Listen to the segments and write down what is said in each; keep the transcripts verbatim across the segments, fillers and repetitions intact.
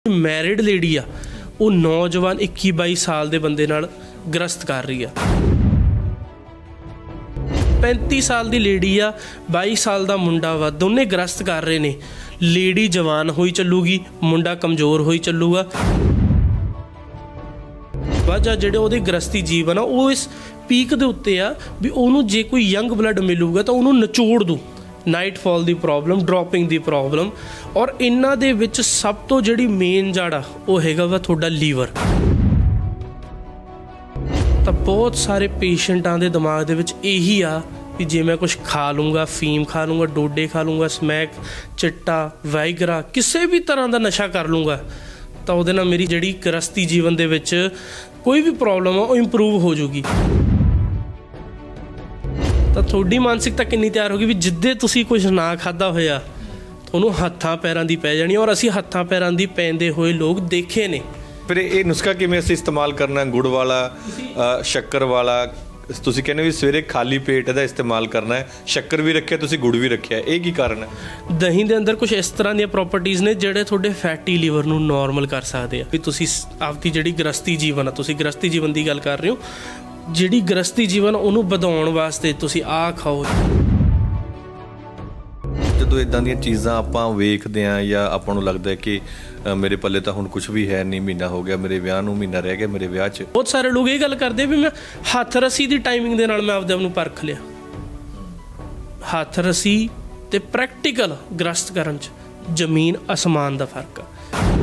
Married lady आ वो नौजवान इक्की बाई साल के बंदे नाल ग्रस्त कर रही है। पैंती साल की लेडी आ बाई साल का मुंडा वा दोने ग्रस्त कर रहे ने। लेडी जवान होई चलूगी, मुंडा कमज़ोर होई चलूगा। वजह जिहड़े उहदे ग्रस्ती जीवन आ वो इस पीक दे उत्ते आ भी उहनूं जे कोई यंग ब्लड मिलूगा तो उहनूं नचोड़ दूँ। नाइटफॉल की प्रॉब्लम, ड्रॉपिंग की प्रॉब्लम और इन्हां दे विच सब तो जिहड़ी मेन जड़ आ वो हैगा वा तुहाडा लीवर। तो बहुत सारे पेशेंटां दे दिमाग दे विच यही आ कि जे मैं कुछ खा लूँगा, फीम खा लूँगा, डोडे खा लूँगा, स्मैक, चिट्टा, वाइगरा, किसी भी तरह का नशा कर लूँगा तो उहदे नाल मेरी जिहड़ी गृहस्थी जीवन दे विच कोई भी प्रॉब्लम आ वो इंप्रूव हो जूगी। तो थोड़ी मानसिकता कितनी तैयार होगी भी जिद्दे तुसी कुछ ना खादा होया तुहानूं हत्थां पैरां दी पै जानी। और असीं हत्थां पैरां दी पैंदे होए लोग देखे ने। फिर ये नुस्खा किवें असीं इस्तेमाल करना? गुड़ वाला, शक्कर वाला? तुसीं कहने भी सवेरे खाली पेट इहदा इस्तेमाल करना है, शक्कर भी रखिया तुसीं गुड़ भी रखिया, ये की कारण है? दही दे अंदर कुछ इस तरह दी प्रॉपर्टीज़ ने जिहड़े तुहाडे फैटी लीवर नूं नॉर्मल कर सकदे आ। भी तुसीं आपदी जिहड़ी गृहस्थी जीवन आ, तुसीं गृहस्थी जीवन की गल कर रहे हो, जिहड़ी गृहस्थी जीवन उहनूं वधाउण वास्ते तुसीं आ खाओ। ਜਦੋਂ ਇਦਾਂ ਦੀਆਂ ਚੀਜ਼ਾਂ ਆਪਾਂ ਵੇਖਦੇ ਆ ਜਾਂ ਆਪਾਂ ਨੂੰ ਲੱਗਦਾ ਕਿ ਮੇਰੇ ਪੱਲੇ ਤਾਂ ਹੁਣ ਕੁਝ ਵੀ ਹੈ ਨਹੀਂ, ਮਹੀਨਾ ਹੋ ਗਿਆ ਮੇਰੇ ਵਿਆਹ ਨੂੰ, ਮਹੀਨਾ ਰਹਿ ਗਿਆ ਮੇਰੇ ਵਿਆਹ 'ਚ। ਬਹੁਤ ਸਾਰੇ ਲੋਕ ਇਹ ਗੱਲ ਕਰਦੇ ਵੀ ਮੈਂ ਹੱਥ ਰੱਸੀ ਦੀ ਟਾਈਮਿੰਗ ਦੇ ਨਾਲ ਮੈਂ ਆਪਦੇ ਆਪ ਨੂੰ ਪਰਖ ਲਿਆ। ਹੱਥ ਰੱਸੀ ਤੇ ਪ੍ਰੈਕਟੀਕਲ ਗ੍ਰਸਤ ਕਰਨ 'ਚ ਜ਼ਮੀਨ ਅਸਮਾਨ ਦਾ ਫਰਕ ਆ।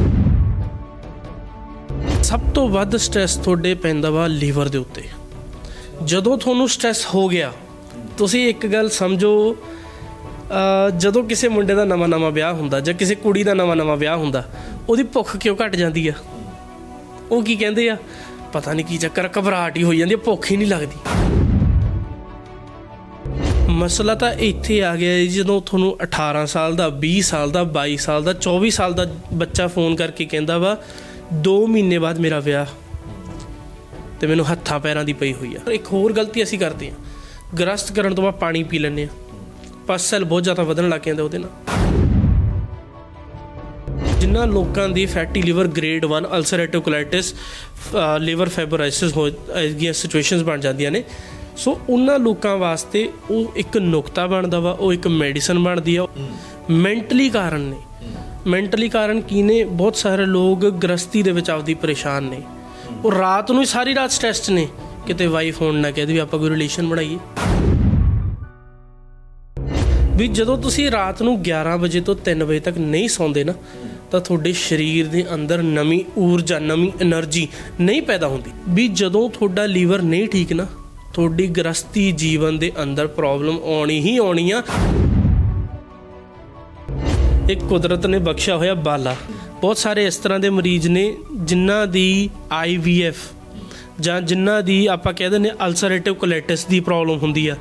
ਸਭ ਤੋਂ ਵੱਧ ਸਟ੍ਰੈਸ ਤੁਹਾਡੇ ਪੈਂਦਾ ਵਾ ਲੀਵਰ ਦੇ ਉੱਤੇ। ਜਦੋਂ ਤੁਹਾਨੂੰ ਸਟ੍ਰੈਸ ਹੋ ਗਿਆ ਤੁਸੀਂ ਇੱਕ ਗੱਲ ਸਮਝੋ, ਜਦੋਂ ਕਿਸੇ ਮੁੰਡੇ ਦਾ ਨਵਾਂ ਨਵਾਂ ਵਿਆਹ ਹੁੰਦਾ ਜਾਂ ਕਿਸੇ ਕੁੜੀ ਦਾ ਨਵਾਂ ਨਵਾਂ ਵਿਆਹ ਹੁੰਦਾ ਉਹਦੀ ਭੁੱਖ ਕਿਉਂ ਘਟ ਜਾਂਦੀ ਆ? ਉਹ ਕੀ ਕਹਿੰਦੇ ਆ, ਪਤਾ ਨਹੀਂ ਕੀ ਚੱਕਰ, ਘਬਰਾਹਟ ਹੀ ਹੋਈ ਜਾਂਦੀ, ਭੁੱਖ ਹੀ ਨਹੀਂ ਲੱਗਦੀ। ਮਸਲਾ ਤਾਂ ਇੱਥੇ ਆ ਗਿਆ ਜਦੋਂ ਤੁਹਾਨੂੰ ਅਠਾਰਾਂ ਸਾਲ ਦਾ, ਵੀਹ ਸਾਲ ਦਾ, ਬਾਈ ਸਾਲ ਦਾ, ਚੌਵੀ ਸਾਲ ਦਾ ਬੱਚਾ ਫੋਨ ਕਰਕੇ ਕਹਿੰਦਾ ਵਾ ਦੋ ਮਹੀਨੇ ਬਾਅਦ ਮੇਰਾ ਵਿਆਹ ਤੇ ਮੈਨੂੰ ਹੱਥਾਂ ਪੈਰਾਂ ਦੀ ਪਈ ਹੋਈ ਆ। ਇੱਕ ਹੋਰ ਗਲਤੀ ਅਸੀਂ ਕਰਦੇ ਹਾਂ, ਗ੍ਰਸਤ ਕਰਨ ਤੋਂ ਬਾਅਦ ਪਾਣੀ ਪੀ ਲੈਂਦੇ ਹਾਂ, ਪਸ ਸੈੱਲ ਬਹੁਤ ਜ਼ਿਆਦਾ ਵਧਣ ਲੱਗ ਜਾਂਦੇ ਉਹਦੇ ਨਾਲ। ਜਿਨ੍ਹਾਂ ਲੋਕਾਂ ਦੀ fatty liver grade one ulcerative colitis, liver fibrosis ਹੋ ਗਈਆਂ ਸਿਚੁਏਸ਼ਨਸ ਬਣ ਜਾਂਦੀਆਂ ਨੇ। ਸੋ ਉਹਨਾਂ ਲੋਕਾਂ ਵਾਸਤੇ ਉਹ ਇੱਕ ਨੁਕਤਾ ਬਣਦਾ ਵਾ, ਉਹ ਇੱਕ ਮੈਡੀਸਨ ਬਣਦੀ ਆ। ਮੈਂਟਲੀ ਕਾਰਨ ਨੇ। ਮੈਂਟਲੀ ਕਾਰਨ ਕੀ ਨੇ? ਬਹੁਤ ਸਾਰੇ ਲੋਕ ਗ੍ਰਸਤੀ ਦੇ ਵਿੱਚ ਆਪਦੀ ਪਰੇਸ਼ਾਨ ਨੇ। ਉਹ ਰਾਤ ਨੂੰ ਹੀ ਸਾਰੀ ਰਾਤ ਸਟ੍ਰੈਸ 'ਚ ਨੇ, ਕਿਤੇ ਵਾਈਫ ਹੋਣ ਨਾ ਕਹਿ ਦੇ ਵੀ ਆਪਾਂ ਕੋਈ ਰਿਲੇਸ਼ਨ ਬਣਾਈਏ। ਵੀ ਜਦੋਂ ਤੁਸੀਂ ਰਾਤ ਨੂੰ ਗਿਆਰਾਂ ਵਜੇ ਤੋਂ ਤਿੰਨ ਵਜੇ ਤੱਕ ਨਹੀਂ ਸੌਂਦੇ ਨਾ ਤਾਂ ਤੁਹਾਡੇ ਸਰੀਰ ਦੇ ਅੰਦਰ ਨਵੀਂ ਊਰਜਾ, ਨਵੀਂ ਐਨਰਜੀ ਨਹੀਂ ਪੈਦਾ ਹੁੰਦੀ। ਵੀ ਜਦੋਂ ਤੁਹਾਡਾ ਲੀਵਰ ਨਹੀਂ ਠੀਕ ਨਾ ਤੁਹਾਡੀ ਗ੍ਰਸਤੀ ਜੀਵਨ ਦੇ ਅੰਦਰ ਪ੍ਰੋਬਲਮ ਆਉਣੀ ਹੀ ਆਉਣੀ ਆ। ਇੱਕ ਕੁਦਰਤ ਨੇ ਬਖਸ਼ਿਆ ਹੋਇਆ ਬਾਲਾ। ਬਹੁਤ ਸਾਰੇ ਇਸ ਤਰ੍ਹਾਂ ਦੇ ਮਰੀਜ਼ ਨੇ ਜਿਨ੍ਹਾਂ ਦੀ ਆਈ ਵੀ ਐਫ ਜਾਂ ਜਿਨ੍ਹਾਂ ਦੀ ਆਪਾਂ ਕਹਿ ਦਿੰਦੇ ਅਲਸਰੇਟਿਵ ਕੋਲਾਈਟਿਸ ਦੀ ਪ੍ਰੋਬਲਮ ਹੁੰਦੀ ਆ।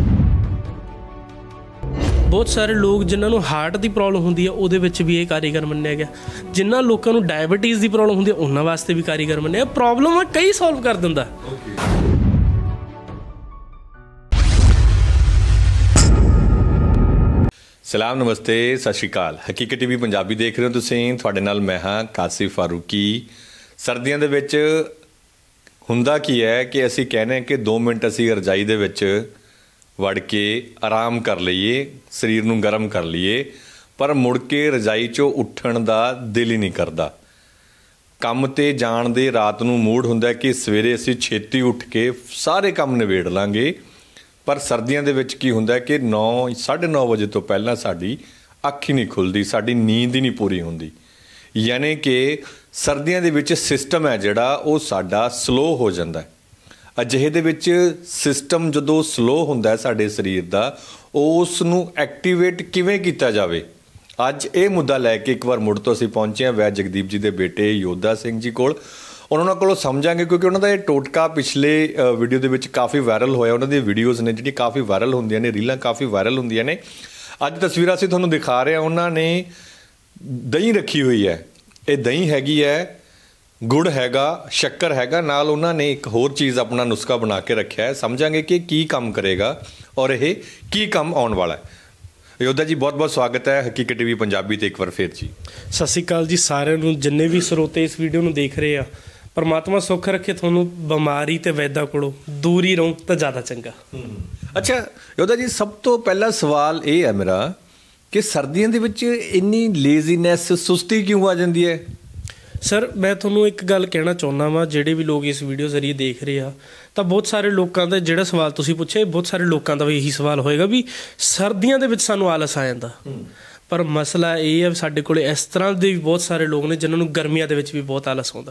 ਬਹੁਤ ਸਾਰੇ ਲੋਕ ਜਿਨ੍ਹਾਂ ਨੂੰ ਹਾਰਟ ਦੀ ਪ੍ਰੋਬਲਮ ਹੁੰਦੀ ਆ ਉਹਦੇ ਵਿੱਚ ਵੀ ਇਹ ਕਾਰੀਗਰ ਮੰਨਿਆ ਗਿਆ। ਜਿਨ੍ਹਾਂ ਲੋਕਾਂ ਨੂੰ ਡਾਇਬਟੀਜ਼ ਦੀ ਪ੍ਰੋਬਲਮ ਹੁੰਦੀ ਆ ਉਹਨਾਂ ਵਾਸਤੇ ਵੀ ਕਾਰੀਗਰ ਮੰਨਿਆ। ਪ੍ਰੋਬਲਮ ਆ ਕਈ ਸੋਲਵ ਕਰ ਦਿੰਦਾ। ਸਲਾਮ, ਨਮਸਤੇ, ਸਤਿ ਸ਼੍ਰੀ ਅਕਾਲ। ਹਕੀਕਤ ਟੀਵੀ ਪੰਜਾਬੀ ਦੇਖ ਰਹੇ ਹੋ ਤੁਸੀਂ। ਤੁਹਾਡੇ ਨਾਲ ਮੈਂ ਹਾਂ ਕਾਸਿਫ ਫਾਰੂਕੀ। ਸਰਦੀਆਂ ਦੇ ਵਿੱਚ ਹੁੰਦਾ ਕੀ ਹੈ ਕਿ ਅਸੀਂ ਕਹਿੰਦੇ ਕਿ ਦੋ ਮਿੰਟ ਅਸੀਂ ਰਜਾਈ ਦੇ ਵਿੱਚ ਵੜ ਕੇ ਆਰਾਮ ਕਰ ਲਈਏ, ਸਰੀਰ ਨੂੰ ਗਰਮ ਕਰ ਲਈਏ, ਪਰ ਮੁੜ ਕੇ ਰਜਾਈ 'ਚੋਂ ਉੱਠਣ ਦਾ ਦਿਲ ਹੀ ਨਹੀਂ ਕਰਦਾ। ਕੰਮ 'ਤੇ ਜਾਣ ਦੇ ਰਾਤ ਨੂੰ ਮੂਡ ਹੁੰਦਾ ਕਿ ਸਵੇਰੇ ਅਸੀਂ ਛੇਤੀ ਉੱਠ ਕੇ ਸਾਰੇ ਕੰਮ ਨਿਬੇੜ ਲਾਂਗੇ, ਪਰ ਸਰਦੀਆਂ ਦੇ ਵਿੱਚ ਕੀ ਹੁੰਦਾ ਕਿ ਨੌ ਸਾਢੇ ਨੌ ਵਜੇ ਤੋਂ ਪਹਿਲਾਂ ਸਾਡੀ ਅੱਖ ਹੀ ਨਹੀਂ ਖੁੱਲ੍ਹਦੀ, ਸਾਡੀ ਨੀਂਦ ਹੀ ਨਹੀਂ ਪੂਰੀ ਹੁੰਦੀ। ਯਾਨੀ ਕਿ ਸਰਦੀਆਂ ਦੇ ਵਿੱਚ ਸਿਸਟਮ ਹੈ ਜਿਹੜਾ ਉਹ ਸਾਡਾ ਸਲੋ ਹੋ ਜਾਂਦਾ ਹੈ। ਅਜਿਹੇ ਦੇ ਵਿੱਚ ਸਿਸਟਮ ਜਦੋਂ ਸਲੋ ਹੁੰਦਾ ਹੈ ਸਾਡੇ ਸਰੀਰ ਦਾ, ਉਸ ਨੂੰ ਐਕਟੀਵੇਟ ਕਿਵੇਂ ਕੀਤਾ ਜਾਵੇ, ਅੱਜ ਇਹ ਮੁੱਦਾ ਲੈ ਕੇ ਇੱਕ ਵਾਰ ਮੁੜ ਤੋਂ ਅਸੀਂ ਪਹੁੰਚੇ ਹਾਂ ਵੈਦ ਜਗਦੀਪ ਜੀ ਦੇ ਬੇਟੇ ਯੋਧਾ ਸਿੰਘ ਜੀ ਕੋਲ। ਉਹਨਾਂ ਕੋਲੋਂ ਸਮਝਾਂਗੇ ਕਿਉਂਕਿ ਉਹਨਾਂ ਦਾ ਇਹ ਟੋਟਕਾ ਪਿਛਲੇ ਵੀਡੀਓ ਦੇ ਵਿੱਚ ਕਾਫੀ ਵਾਇਰਲ ਹੋਇਆ। ਉਹਨਾਂ ਦੀਆਂ ਵੀਡੀਓਜ਼ ਨੇ ਜਿਹੜੀਆਂ ਕਾਫੀ ਵਾਇਰਲ ਹੁੰਦੀਆਂ ਨੇ, ਰੀਲਾਂ ਕਾਫੀ ਵਾਇਰਲ ਹੁੰਦੀਆਂ ਨੇ। ਅੱਜ ਤਸਵੀਰਾਂ ਅਸੀਂ ਤੁਹਾਨੂੰ ਦਿਖਾ ਰਹੇ ਹਾਂ। ਉਹਨਾਂ ਨੇ ਦਹੀਂ ਰੱਖੀ ਹੋਈ ਹੈ। ਇਹ ਦਹੀਂ ਹੈਗੀ ਹੈ, ਗੁੜ ਹੈਗਾ, ਸ਼ੱਕਰ ਹੈਗਾ, ਨਾਲ ਉਹਨਾਂ ਨੇ ਇੱਕ ਹੋਰ ਚੀਜ਼ ਆਪਣਾ ਨੁਸਖਾ ਬਣਾ ਕੇ ਰੱਖਿਆ ਹੈ। ਸਮਝਾਂਗੇ ਕਿ ਕੀ ਕੰਮ ਕਰੇਗਾ ਔਰ ਇਹ ਕੀ ਕੰਮ ਆਉਣ ਵਾਲਾ ਹੈ। ਯੋਧਾ ਜੀ ਬਹੁਤ ਬਹੁਤ ਸਵਾਗਤ ਹੈ ਹਕੀਕਤ ਟੀਵੀ ਪੰਜਾਬੀ ਤੇ ਇੱਕ ਵਾਰ ਫਿਰ ਜੀ। ਸਤਿ ਸ਼੍ਰੀ ਅਕਾਲ ਜੀ ਸਾਰਿਆਂ ਨੂੰ, ਜਿੰਨੇ ਵੀ ਸਰੋਤੇ ਇਸ ਵੀਡੀਓ ਨੂੰ ਦੇਖ ਰਹੇ ਆ। ਪਰਮਾਤਮਾ ਸੁੱਖ ਰੱਖੇ ਤੁਹਾਨੂੰ, ਬਿਮਾਰੀ ਤੇ ਵੈਦਾਂ ਕੋਲੋਂ ਦੂਰ ਹੀ ਰਹੋ ਤਾਂ ਜ਼ਿਆਦਾ ਚੰਗਾ। ਅੱਛਾ ਯੋਧਾ ਜੀ, ਸਭ ਤੋਂ ਪਹਿਲਾ ਸਵਾਲ ਇਹ ਹੈ ਮੇਰਾ ਕਿ ਸਰਦੀਆਂ ਦੇ ਵਿੱਚ ਇੰਨੀ ਲੇਜ਼ੀਨੈਸ, ਸੁਸਤੀ ਕਿਉਂ ਆ ਜਾਂਦੀ ਹੈ? ਸਰ ਮੈਂ ਤੁਹਾਨੂੰ ਇੱਕ ਗੱਲ ਕਹਿਣਾ ਚਾਹੁੰਦਾ ਵਾਂ, ਜਿਹੜੇ ਵੀ ਲੋਕ ਇਸ ਵੀਡੀਓ ਜ਼ਰੀਏ ਦੇਖ ਰਹੇ ਆ ਤਾਂ ਬਹੁਤ ਸਾਰੇ ਲੋਕਾਂ ਦਾ ਜਿਹੜਾ ਸਵਾਲ ਤੁਸੀਂ ਪੁੱਛਿਆ, ਬਹੁਤ ਸਾਰੇ ਲੋਕਾਂ ਦਾ ਵੀ ਇਹੀ ਸਵਾਲ ਹੋਏਗਾ ਵੀ ਸਰਦੀਆਂ ਦੇ ਵਿੱਚ ਸਾਨੂੰ ਆਲਸ ਆ ਜਾਂਦਾ। ਪਰ ਮਸਲਾ ਇਹ ਹੈ ਸਾਡੇ ਕੋਲ ਇਸ ਤਰ੍ਹਾਂ ਦੇ ਵੀ ਬਹੁਤ ਸਾਰੇ ਲੋਕ ਨੇ ਜਿਨ੍ਹਾਂ ਨੂੰ ਗਰਮੀਆਂ ਦੇ ਵਿੱਚ ਵੀ ਬਹੁਤ ਆਲਸ ਆਉਂਦਾ।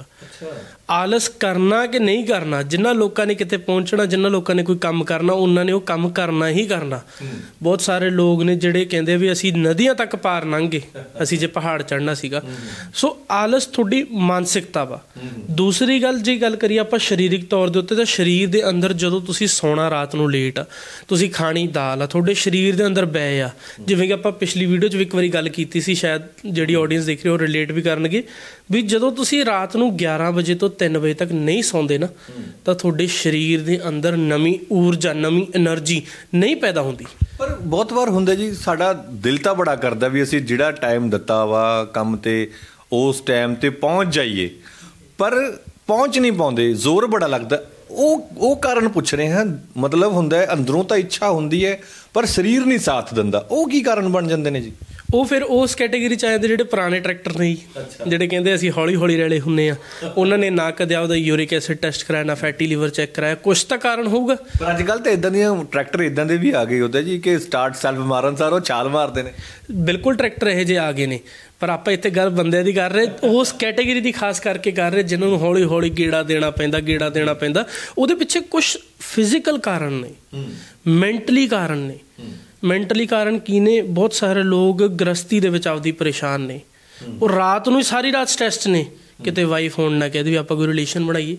ਆਲਸ ਕਰਨਾ ਕਿ ਨਹੀਂ ਕਰਨਾ, ਜਿਨ੍ਹਾਂ ਲੋਕਾਂ ਨੇ ਕਿਤੇ ਪਹੁੰਚਣਾ, ਜਿਨ੍ਹਾਂ ਲੋਕਾਂ ਨੇ ਕੋਈ ਕੰਮ ਕਰਨਾ, ਉਹਨਾਂ ਨੇ ਉਹ ਕੰਮ ਕਰਨਾ ਹੀ ਕਰਨਾ। ਬਹੁਤ ਸਾਰੇ ਲੋਕ ਨੇ ਜਿਹੜੇ ਕਹਿੰਦੇ ਵੀ ਅਸੀਂ ਨਦੀਆਂ ਤੱਕ ਪਾਰ ਲੰਘ ਗਏ, ਅਸੀਂ ਜੇ ਪਹਾੜ ਚੜ੍ਹਨਾ ਸੀਗਾ। ਸੋ ਆਲਸ ਤੁਹਾਡੀ ਮਾਨਸਿਕਤਾ ਵਾ। ਦੂਸਰੀ ਗੱਲ ਜੇ ਗੱਲ ਕਰੀਏ ਆਪਾਂ ਸਰੀਰਕ ਤੌਰ ਦੇ ਉੱਤੇ, ਤਾਂ ਸਰੀਰ ਦੇ ਅੰਦਰ ਜਦੋਂ ਤੁਸੀਂ ਸੌਣਾ ਰਾਤ ਨੂੰ ਲੇਟ ਆ, ਤੁਸੀਂ ਖਾਣੀ ਦਾਲ ਆ, ਤੁਹਾਡੇ ਸਰੀਰ ਦੇ ਅੰਦਰ ਬੈ ਆ। ਜਿਵੇਂ ਕਿ ਆਪਾਂ ਪਿਛਲੀ ਵੀਡੀਓ 'ਚ ਵੀ ਇੱਕ ਵਾਰੀ ਗੱਲ ਕੀਤੀ ਸੀ, ਸ਼ਾਇਦ ਜਿਹੜੀ ਆਡੀਅנס ਦੇਖ ਰਹੀ ਉਹ ਰਿਲੇਟ ਵੀ ਕਰਨਗੇ ਵੀ ਜਦੋਂ ਤੁਸੀਂ ਰਾਤ ਨੂੰ ਗਿਆਰਾਂ ਵਜੇ ਤੋਂ ਤਿੰਨ ਵਜੇ ਤੱਕ ਨਹੀਂ ਸੌਂਦੇ ਨਾ, ਤਾਂ ਤੁਹਾਡੇ ਸਰੀਰ ਦੇ ਅੰਦਰ ਨਵੀਂ ਊਰਜਾ, ਨਵੀਂ ਐਨਰਜੀ ਨਹੀਂ ਪੈਦਾ ਹੁੰਦੀ। ਪਰ ਬਹੁਤ ਵਾਰ ਹੁੰਦਾ ਜੀ, ਸਾਡਾ ਦਿਲ ਤਾਂ ਬੜਾ ਕਰਦਾ ਵੀ ਅਸੀਂ ਜਿਹੜਾ ਟਾਈਮ ਦਿੱਤਾ ਵਾ ਕੰਮ ਤੇ ਉਸ ਟਾਈਮ ਤੇ ਪਹੁੰਚ ਜਾਈਏ, ਪਰ ਪਹੁੰਚ ਨਹੀਂ ਪਾਉਂਦੇ, ਜ਼ੋਰ ਬੜਾ ਲੱਗਦਾ। ਉਹ ਉਹ ਕਾਰਨ ਪੁੱਛ ਰਹੇ ਹਾਂ। ਮਤਲਬ ਹੁੰਦਾ ਹੈ ਅੰਦਰੋਂ ਤਾਂ ਇੱਛਾ ਹੁੰਦੀ ਹੈ ਪਰ ਸਰੀਰ ਨਹੀਂ ਸਾਥ ਦਿੰਦਾ। ਉਹ ਕੀ ਕਾਰਨ ਬਣ ਜਾਂਦੇ ਨੇ ਜੀ? ਉਹ ਫਿਰ ਉਸ ਕੈਟੇਗਰੀ 'ਚ ਆ ਜਾਂਦੇ ਜਿਹੜੇ ਪੁਰਾਣੇ ਟਰੈਕਟਰ ਨੇ, ਜਿਹੜੇ ਕਹਿੰਦੇ ਅਸੀਂ ਹੌਲੀ ਹੌਲੀ ਰਲੇ ਹੁੰਦੇ ਆ। ਉਹਨਾਂ ਨੇ ਨਾ ਕਦੇ ਆਪਦਾ ਯੂਰਿਕ ਐਸਿਡ ਟੈਸਟ ਕਰਾਇਆ, ਨਾ ਫੈਟੀ ਲੀਵਰ ਚੈੱਕ ਕਰਾਇਆ। ਕੁਛ ਤਾਂ ਕਾਰਨ ਹੋਊਗਾ। ਪਰ ਅੱਜ ਕੱਲ੍ਹ ਤਾਂ ਇੱਦਾਂ ਦੀਆਂ ਟਰੈਕਟਰ ਇੱਦਾਂ ਦੇ ਵੀ ਆ ਗਏ ਉਹਦਾ ਜੀ ਕਿ ਸਟਾਰਟ ਸੈਲਫ ਮਾਰਨ ਸਾਰ ਉਹ ਛਾਲ ਮਾਰਦੇ ਨੇ। ਬਿਲਕੁਲ ਟਰੈਕਟਰ ਇਹੋ ਜਿਹੇ ਆ ਗਏ ਨੇ, ਪਰ ਆਪਾਂ ਇੱਥੇ ਗੱਲ ਬੰਦਿਆਂ ਦੀ ਕਰ ਰਹੇ, ਉਸ ਕੈਟੇਗਰੀ ਦੀ ਖਾਸ ਕਰਕੇ ਕਰ ਰਹੇ ਜਿਹਨਾਂ ਨੂੰ ਹੌਲੀ ਹੌਲੀ ਗੇੜਾ ਦੇਣਾ ਪੈਂਦਾ, ਗੇੜਾ ਦੇਣਾ ਪੈਂਦਾ। ਉਹਦੇ ਪਿੱਛੇ ਕੁਛ ਫਿਜ਼ੀਕਲ ਕਾਰਨ ਨੇ, ਮੈਂਟਲੀ ਕਾਰਨ ਨੇ। ਮੈਂਟਲੀ ਕਾਰਨ ਕੀ ਨੇ? ਬਹੁਤ ਸਾਰੇ ਲੋਕ ਗ੍ਰਸਤੀ ਦੇ ਵਿੱਚ ਆਪਦੀ ਪਰੇਸ਼ਾਨ ਨੇ, ਉਹ ਰਾਤ ਨੂੰ ਹੀ ਸਾਰੀ ਰਾਤ ਸਟ੍ਰੈਸ 'ਚ ਨੇ। ਕਿਤੇ ਵਾਈਫ ਹੋਣ ਨਾ ਕਹਿੰਦੇ ਵੀ ਆਪਾਂ ਕੋਈ ਰਿਲੇਸ਼ਨ ਬਣਾਈਏ,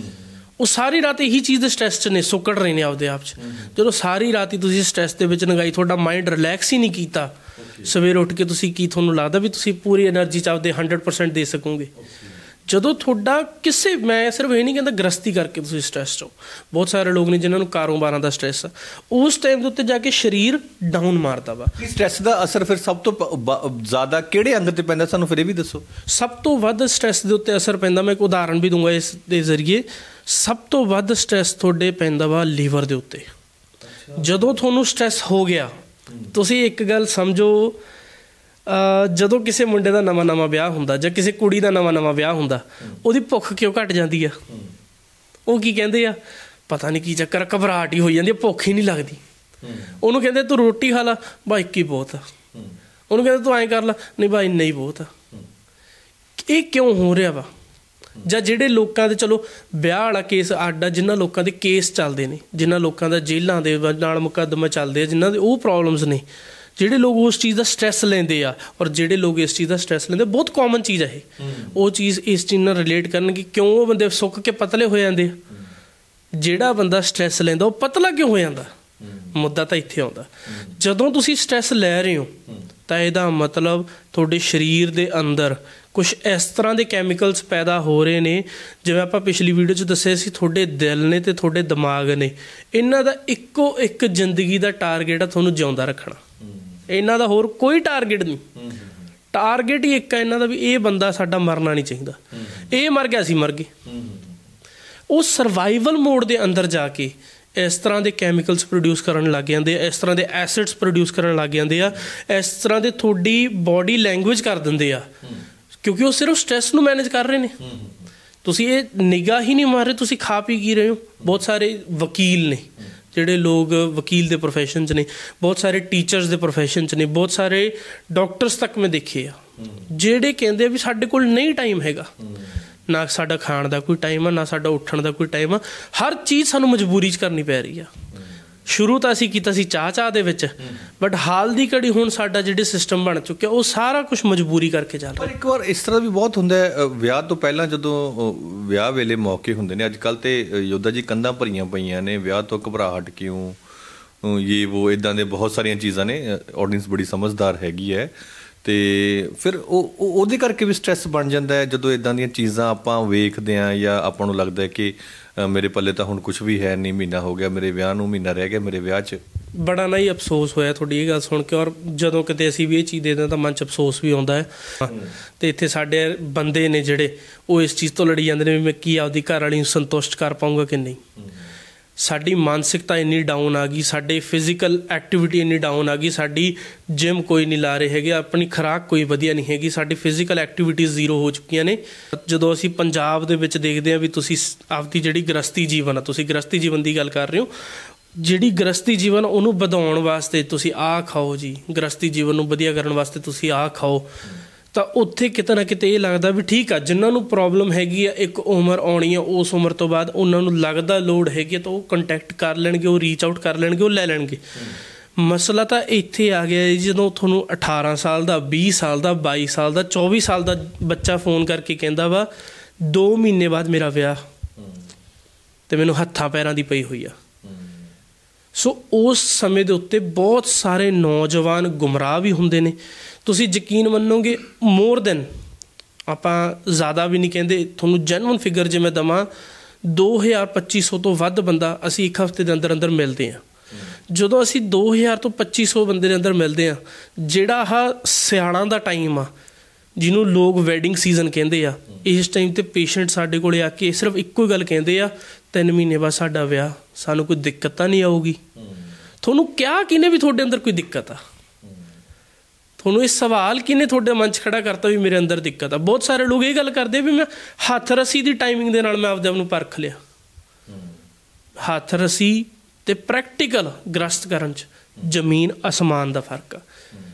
ਉਹ ਸਾਰੀ ਰਾਤ ਇਹੀ ਚੀਜ਼ ਦੇ ਸਟ੍ਰੈਸ 'ਚ ਨੇ, ਸੁੱਕੜ ਰਹੇ ਨੇ ਆਪਦੇ ਆਪ 'ਚ। ਜਦੋਂ ਸਾਰੀ ਰਾਤ ਹੀ ਤੁਸੀਂ ਸਟ੍ਰੈਸ ਦੇ ਵਿੱਚ ਲੰਘਾਈ, ਤੁਹਾਡਾ ਮਾਇੰਡ ਰਿਲੈਕਸ ਹੀ ਨਹੀਂ ਕੀਤਾ, ਸਵੇਰ ਉੱਠ ਕੇ ਤੁਸੀਂ ਕੀ ਤੁਹਾਨੂੰ ਲੱਗਦਾ ਵੀ ਤੁਸੀਂ ਪੂਰੀ ਐਨਰਜੀ 'ਚ ਆਪਦੇ ਹੰਡਰਡ ਪਰਸੈਂਟ ਦੇ ਸਕੋਗੇ? ਜਦੋਂ ਤੁਹਾਡਾ ਕਿਸੇ, ਮੈਂ ਸਿਰਫ ਇਹ ਨਹੀਂ ਕਹਿੰਦਾ ਗ੍ਰਸਤੀ ਕਰਕੇ ਤੁਸੀਂ ਸਟ੍ਰੈਸ 'ਚ ਹੋ। ਬਹੁਤ ਸਾਰੇ ਲੋਕ ਨੇ ਜਿਨ੍ਹਾਂ ਨੂੰ ਕਾਰੋਬਾਰਾਂ ਦਾ ਸਟ੍ਰੈਸ ਆ, ਉਸ ਟਾਈਮ ਦੇ ਉੱਤੇ ਜਾ ਕੇ ਸਰੀਰ ਡਾਊਨ ਮਾਰਦਾ ਵਾ। ਸਟ੍ਰੈਸ ਦਾ ਅਸਰ ਫਿਰ ਸਭ ਤੋਂ ਜ਼ਿਆਦਾ ਕਿਹੜੇ ਅੰਗ ਤੇ ਪੈਂਦਾ, ਸਾਨੂੰ ਫਿਰ ਇਹ ਵੀ ਦੱਸੋ। ਸਭ ਤੋਂ ਵੱਧ ਸਟ੍ਰੈਸ ਦੇ ਉੱਤੇ ਅਸਰ ਪੈਂਦਾ, ਮੈਂ ਇੱਕ ਉਦਾਹਰਨ ਵੀ ਦੂੰਗਾ ਇਸ ਦੇ ਜ਼ਰੀਏ। ਸਭ ਤੋਂ ਵੱਧ ਸਟ੍ਰੈਸ ਤੁਹਾਡੇ ਪੈਂਦਾ ਵਾ ਲੀਵਰ ਦੇ ਉੱਤੇ। ਜਦੋਂ ਤੁਹਾਨੂੰ ਸਟ੍ਰੈਸ ਹੋ ਗਿਆ, ਤੁਸੀਂ ਇੱਕ ਗੱਲ ਸਮਝੋ, ਜਦੋਂ ਕਿਸੇ ਮੁੰਡੇ ਦਾ ਨਵਾਂ ਨਵਾਂ ਵਿਆਹ ਹੁੰਦਾ ਜਾਂ ਕਿਸੇ ਕੁੜੀ ਦਾ ਨਵਾਂ ਨਵਾਂ ਵਿਆਹ ਹੁੰਦਾ, ਉਹਦੀ ਭੁੱਖ ਕਿਉਂ ਘੱਟ ਜਾਂਦੀ ਆ? ਉਹ ਕੀ ਕਹਿੰਦੇ ਆ, ਪਤਾ ਨਹੀਂ ਕੀ ਚੱਕਰ, ਘਬਰਾਹਟ ਹੀ ਹੋਈ ਜਾਂਦੀ ਆ, ਭੁੱਖ ਹੀ ਨਹੀਂ ਲੱਗਦੀ। ਉਹਨੂੰ ਕਹਿੰਦੇ ਤੂੰ ਰੋਟੀ ਖਾ ਲਾ, ਬਾਈ ਇੱਕੀ ਬਹੁਤ ਆ। ਉਹਨੂੰ ਕਹਿੰਦੇ ਤੂੰ ਐਂ ਕਰ ਲਾ, ਨਹੀਂ ਬਾਈ ਨਹੀਂ ਬਹੁਤ ਆ। ਇਹ ਕਿਉਂ ਹੋ ਰਿਹਾ ਵਾ? ਜਾਂ ਜਿਹੜੇ ਲੋਕਾਂ ਦੇ, ਚਲੋ ਵਿਆਹ ਵਾਲਾ ਕੇਸ ਅੱਡ ਆ, ਜਿਨ੍ਹਾਂ ਲੋਕਾਂ ਦੇ ਕੇਸ ਚੱਲਦੇ ਨੇ, ਜਿਨ੍ਹਾਂ ਲੋਕਾਂ ਦਾ ਜੇਲ੍ਹਾਂ ਦੇ ਨਾਲ ਮੁਕੱਦਮੇ ਚੱਲਦੇ ਆ, ਜਿਨ੍ਹਾਂ ਦੇ ਉਹ ਪ੍ਰੋਬਲਮਸ ਨੇ, ਜਿਹੜੇ ਲੋਕ ਉਸ ਚੀਜ਼ ਦਾ ਸਟ੍ਰੈਸ ਲੈਂਦੇ ਆ, ਔਰ ਜਿਹੜੇ ਲੋਕ ਇਸ ਚੀਜ਼ ਦਾ ਸਟ੍ਰੈਸ ਲੈਂਦੇ, ਬਹੁਤ ਕਾਮਨ ਚੀਜ਼ ਆ ਇਹ। ਉਹ ਚੀਜ਼ ਇਸ ਚੀਜ਼ ਨਾਲ ਰਿਲੇਟ ਕਰਨਗੇ। ਕਿਉਂ ਉਹ ਬੰਦੇ ਸੁੱਕ ਕੇ ਪਤਲੇ ਹੋ ਜਾਂਦੇ ਆ? ਜਿਹੜਾ ਬੰਦਾ ਸਟ੍ਰੈਸ ਲੈਂਦਾ ਉਹ ਪਤਲਾ ਕਿਉਂ ਹੋ ਜਾਂਦਾ? ਮੁੱਦਾ ਤਾਂ ਇੱਥੇ ਆਉਂਦਾ। ਜਦੋਂ ਤੁਸੀਂ ਸਟ੍ਰੈਸ ਲੈ ਰਹੇ ਹੋ ਤਾਂ ਇਹਦਾ ਮਤਲਬ ਤੁਹਾਡੇ ਸਰੀਰ ਦੇ ਅੰਦਰ ਕੁਛ ਇਸ ਤਰ੍ਹਾਂ ਦੇ ਕੈਮੀਕਲਸ ਪੈਦਾ ਹੋ ਰਹੇ ਨੇ, ਜਿਵੇਂ ਆਪਾਂ ਪਿਛਲੀ ਵੀਡੀਓ 'ਚ ਦੱਸਿਆ ਸੀ, ਤੁਹਾਡੇ ਦਿਲ ਨੇ ਤੇ ਤੁਹਾਡੇ ਦਿਮਾਗ ਨੇ, ਇਹਨਾਂ ਦਾ ਇੱਕੋ ਇੱਕ ਜ਼ਿੰਦਗੀ ਦਾ ਟਾਰਗੇਟ ਆ ਤੁਹਾਨੂੰ ਜਿਉਂਦਾ ਰੱਖਣਾ। ਇਹਨਾਂ ਦਾ ਹੋਰ ਕੋਈ ਟਾਰਗੇਟ ਨਹੀਂ, ਟਾਰਗੇਟ ਹੀ ਇੱਕ ਆ ਇਹਨਾਂ ਦਾ ਵੀ ਇਹ ਬੰਦਾ ਸਾਡਾ ਮਰਨਾ ਨਹੀਂ ਚਾਹੀਦਾ। ਇਹ ਮਰ ਗਿਆ, ਅਸੀਂ ਮਰ ਗਏ। ਉਹ ਸਰਵਾਈਵਲ ਮੋਡ ਦੇ ਅੰਦਰ ਜਾ ਕੇ ਇਸ ਤਰ੍ਹਾਂ ਦੇ ਕੈਮੀਕਲਸ ਪ੍ਰੋਡਿਊਸ ਕਰਨ ਲੱਗ ਜਾਂਦੇ ਆ, ਇਸ ਤਰ੍ਹਾਂ ਦੇ ਐਸਿਡਸ ਪ੍ਰੋਡਿਊਸ ਕਰਨ ਲੱਗ ਜਾਂਦੇ ਆ, ਇਸ ਤਰ੍ਹਾਂ ਦੇ ਤੁਹਾਡੀ ਬੋਡੀ ਲੈਂਗੁਏਜ ਕਰ ਦਿੰਦੇ ਆ, ਕਿਉਂਕਿ ਉਹ ਸਿਰਫ ਸਟ੍ਰੈਸ ਨੂੰ ਮੈਨੇਜ ਕਰ ਰਹੇ ਨੇ। ਤੁਸੀਂ ਇਹ ਨਿਗਾਹ ਹੀ ਨਹੀਂ ਮਾਰ ਰਹੇ, ਤੁਸੀਂ ਖਾ ਪੀ ਕੀ ਰਹੇ ਹੋ। ਬਹੁਤ ਸਾਰੇ ਵਕੀਲ ਨੇ, ਜਿਹੜੇ ਲੋਕ ਵਕੀਲ ਦੇ ਪ੍ਰੋਫੈਸ਼ਨ 'ਚ ਨੇ, ਬਹੁਤ ਸਾਰੇ ਟੀਚਰਸ ਦੇ ਪ੍ਰੋਫੈਸ਼ਨ 'ਚ ਨੇ, ਬਹੁਤ ਸਾਰੇ ਡਾਕਟਰਸ ਤੱਕ ਮੈਂ ਦੇਖੇ ਆ, ਜਿਹੜੇ ਕਹਿੰਦੇ ਵੀ ਸਾਡੇ ਕੋਲ ਨਹੀਂ ਟਾਈਮ ਹੈਗਾ, ਨਾ ਸਾਡਾ ਖਾਣ ਦਾ ਕੋਈ ਟਾਈਮ ਆ, ਨਾ ਸਾਡਾ ਉੱਠਣ ਦਾ ਕੋਈ ਟਾਈਮ ਆ। ਹਰ ਚੀਜ਼ ਸਾਨੂੰ ਮਜਬੂਰੀ 'ਚ ਕਰਨੀ ਪੈ ਰਹੀ ਆ। ਸ਼ੁਰੂ ਤਾਂ ਅਸੀਂ ਕੀਤਾ ਸੀ ਚਾਹ ਚਾਹ ਦੇ ਵਿੱਚ, ਬਟ ਹਾਲ ਦੀ ਘੜੀ ਹੁਣ ਸਾਡਾ ਜਿਹੜੇ ਸਿਸਟਮ ਬਣ ਚੁੱਕਿਆ ਉਹ ਸਾਰਾ ਕੁਛ ਮਜਬੂਰੀ ਕਰਕੇ ਚੱਲ ਰਿਹਾ। ਪਰ ਇੱਕ ਵਾਰ ਇਸ ਤਰ੍ਹਾਂ ਵੀ ਬਹੁਤ ਹੁੰਦਾ ਹੈ, ਵਿਆਹ ਤੋਂ ਪਹਿਲਾਂ ਜਦੋਂ ਵਿਆਹ ਵੇਲੇ ਮੌਕੇ ਹੁੰਦੇ ਨੇ, ਅੱਜ ਕੱਲ੍ਹ ਤੇ ਯੋਧਾ ਜੀ ਕੰਧਾਂ ਭਰੀਆਂ ਪਈਆਂ ਨੇ, ਵਿਆਹ ਤੋਂ ਘਬਰਾਹਟ ਕਿਉਂ, ਇਹ ਉਹ ਇੱਦਾਂ ਦੇ ਬਹੁਤ ਸਾਰੀਆਂ ਚੀਜ਼ਾਂ ਨੇ। ਆਡੀਅנס ਬੜੀ ਸਮਝਦਾਰ ਹੈਗੀ ਹੈ, ਅਤੇ ਫਿਰ ਉਹ ਉਹਦੇ ਕਰਕੇ ਵੀ ਸਟ੍ਰੈਸ ਬਣ ਜਾਂਦਾ ਹੈ ਜਦੋਂ ਇੱਦਾਂ ਦੀਆਂ ਚੀਜ਼ਾਂ ਆਪਾਂ ਵੇਖਦੇ ਹਾਂ, ਜਾਂ ਆਪਾਂ ਨੂੰ ਲੱਗਦਾ ਕਿ ਮੇਰੇ ਪੱਲੇ ਤਾਂ ਹੁਣ ਕੁਛ ਵੀ ਹੈ ਨਹੀਂ, ਮਹੀਨਾ ਹੋ ਗਿਆ ਮੇਰੇ ਵਿਆਹ ਨੂੰ, ਮਹੀਨਾ ਰਹਿ ਗਿਆ ਮੇਰੇ ਵਿਆਹ 'ਚ। ਬੜਾ ਨਾ ਹੀ ਅਫਸੋਸ ਹੋਇਆ ਤੁਹਾਡੀ ਇਹ ਗੱਲ ਸੁਣ ਕੇ। ਔਰ ਜਦੋਂ ਕਿਤੇ ਅਸੀਂ ਵੀ ਇਹ ਚੀਜ਼ ਦੇਖਦੇ ਤਾਂ ਮਨ 'ਚ ਅਫਸੋਸ ਵੀ ਆਉਂਦਾ ਹੈ। ਅਤੇ ਇੱਥੇ ਸਾਡੇ ਬੰਦੇ ਨੇ ਜਿਹੜੇ ਉਹ ਇਸ ਚੀਜ਼ ਤੋਂ ਲੜੀ ਜਾਂਦੇ ਨੇ ਵੀ ਮੈਂ ਕੀ ਆਪਦੀ ਘਰ ਵਾਲੀ ਨੂੰ ਸੰਤੁਸ਼ਟ ਕਰ ਪਾਊਂਗਾ ਕਿ ਨਹੀਂ। ਸਾਡੀ ਮਾਨਸਿਕਤਾ ਇੰਨੀ ਡਾਊਨ ਆ ਗਈ, ਸਾਡੇ ਫਿਜ਼ੀਕਲ ਐਕਟੀਵਿਟੀ ਇੰਨੀ ਡਾਊਨ ਆ ਗਈ, ਸਾਡੀ ਜਿਮ ਕੋਈ ਨਹੀਂ ਲਾ ਰਹੇ ਹੈਗੇ, ਆਪਣੀ ਖੁਰਾਕ ਕੋਈ ਵਧੀਆ ਨਹੀਂ ਹੈਗੀ, ਸਾਡੀ ਫਿਜ਼ੀਕਲ ਐਕਟੀਵਿਟੀਜ਼ ਜ਼ੀਰੋ ਹੋ ਚੁੱਕੀਆਂ ਨੇ। ਜਦੋਂ ਅਸੀਂ ਪੰਜਾਬ ਦੇ ਵਿੱਚ ਦੇਖਦੇ ਹਾਂ ਵੀ ਤੁਸੀਂ ਆਪਦੀ ਜਿਹੜੀ ਗ੍ਰਸਤੀ ਜੀਵਨ ਆ, ਤੁਸੀਂ ਗ੍ਰਸਤੀ ਜੀਵਨ ਦੀ ਗੱਲ ਕਰ ਰਹੇ ਹੋ, ਜਿਹੜੀ ਗ੍ਰਸਤੀ ਜੀਵਨ ਉਹਨੂੰ ਵਧਾਉਣ ਵਾਸਤੇ ਤੁਸੀਂ ਆਹ ਖਾਓ ਜੀ, ਗ੍ਰਸਤੀ ਜੀਵਨ ਨੂੰ ਵਧੀਆ ਕਰਨ ਵਾਸਤੇ ਤੁਸੀਂ ਆਹ ਖਾਓ, ਤਾਂ ਉੱਥੇ ਕਿਤੇ ਨਾ ਕਿਤੇ ਇਹ ਲੱਗਦਾ ਵੀ ਠੀਕ ਆ, ਜਿਨ੍ਹਾਂ ਨੂੰ ਪ੍ਰੋਬਲਮ ਹੈਗੀ ਆ, ਇੱਕ ਉਮਰ ਆਉਣੀ ਆ, ਉਸ ਉਮਰ ਤੋਂ ਬਾਅਦ ਉਹਨਾਂ ਨੂੰ ਲੱਗਦਾ ਲੋੜ ਹੈਗੀ ਆ ਤਾਂ ਉਹ ਕੰਟੈਕਟ ਕਰ ਲੈਣਗੇ, ਉਹ ਰੀਚ ਆਊਟ ਕਰ ਲੈਣਗੇ, ਉਹ ਲੈ ਲੈਣਗੇ। ਮਸਲਾ ਤਾਂ ਇੱਥੇ ਆ ਗਿਆ ਜਦੋਂ ਤੁਹਾਨੂੰ ਅਠਾਰਾਂ ਸਾਲ ਦਾ, ਵੀਹ ਸਾਲ ਦਾ, ਬਾਈ ਸਾਲ ਦਾ, ਚੌਵੀ ਸਾਲ ਦਾ ਬੱਚਾ ਫੋਨ ਕਰਕੇ ਕਹਿੰਦਾ ਵਾ ਦੋ ਮਹੀਨੇ ਬਾਅਦ ਮੇਰਾ ਵਿਆਹ ਅਤੇ ਮੈਨੂੰ ਹੱਥਾਂ ਪੈਰਾਂ ਦੀ ਪਈ ਹੋਈ ਆ। ਸੋ ਉਸ ਸਮੇਂ ਦੇ ਉੱਤੇ ਬਹੁਤ ਸਾਰੇ ਨੌਜਵਾਨ ਗੁੰਮਰਾਹ ਵੀ ਹੁੰਦੇ ਨੇ। ਤੁਸੀਂ ਯਕੀਨ ਮੰਨੋਗੇ ਮੋਰ ਦੈਨ, ਆਪਾਂ ਜ਼ਿਆਦਾ ਵੀ ਨਹੀਂ ਕਹਿੰਦੇ, ਤੁਹਾਨੂੰ ਜੈਨੂਅਨ ਫਿਗਰ ਜੇ ਮੈਂ ਦੇਵਾਂ, ਦੋ ਹਜ਼ਾਰ ਪੱਚੀ ਸੌ ਤੋਂ ਵੱਧ ਬੰਦਾ ਅਸੀਂ ਇੱਕ ਹਫ਼ਤੇ ਦੇ ਅੰਦਰ ਅੰਦਰ ਮਿਲਦੇ ਹਾਂ। ਜਦੋਂ ਅਸੀਂ ਦੋ ਹਜ਼ਾਰ ਤੋਂ ਪੱਚੀ ਸੌ ਬੰਦੇ ਦੇ ਅੰਦਰ ਮਿਲਦੇ ਹਾਂ, ਜਿਹੜਾ ਆਹ ਸਿਆਲਾਂ ਦਾ ਟਾਈਮ ਆ ਜਿਹਨੂੰ ਲੋਕ ਵੈਡਿੰਗ ਸੀਜ਼ਨ ਕਹਿੰਦੇ ਆ, ਇਸ ਟਾਈਮ 'ਤੇ ਪੇਸ਼ੈਂਟ ਸਾਡੇ ਕੋਲ ਆ ਕੇ ਸਿਰਫ ਇੱਕੋ ਹੀ ਗੱਲ ਕਹਿੰਦੇ ਆ, ਤਿੰਨ ਮਹੀਨੇ ਬਾਅਦ ਸਾਡਾ ਵਿਆਹ, ਸਾਨੂੰ ਕੋਈ ਦਿੱਕਤ ਤਾਂ ਨਹੀਂ ਆਊਗੀ। ਤੁਹਾਨੂੰ ਕਿਹਾ ਕਿਹਨੇ ਵੀ ਤੁਹਾਡੇ ਅੰਦਰ ਕੋਈ ਦਿੱਕਤ ਆ? ਤੁਹਾਨੂੰ ਇਹ ਸਵਾਲ ਕਿਹਨੇ ਤੁਹਾਡੇ ਮਨ 'ਚ ਖੜਾ ਕਰਤਾ ਵੀ ਮੇਰੇ ਅੰਦਰ ਦਿੱਕਤ ਆ? ਬਹੁਤ ਸਾਰੇ ਲੋਕ ਇਹ ਗੱਲ ਕਰਦੇ ਵੀ ਮੈਂ ਹੱਥ ਰੱਸੀ ਦੀ ਟਾਈਮਿੰਗ ਦੇ ਨਾਲ ਮੈਂ ਆਪਦੇ ਆਪ ਨੂੰ ਪਰਖ ਲਿਆ। ਹੱਥ ਰੱਸੀ ਅਤੇ ਪ੍ਰੈਕਟੀਕਲ ਗ੍ਰਸਤ ਕਰਨ 'ਚ ਜ਼ਮੀਨ ਅਸਮਾਨ ਦਾ ਫਰਕ ਆ।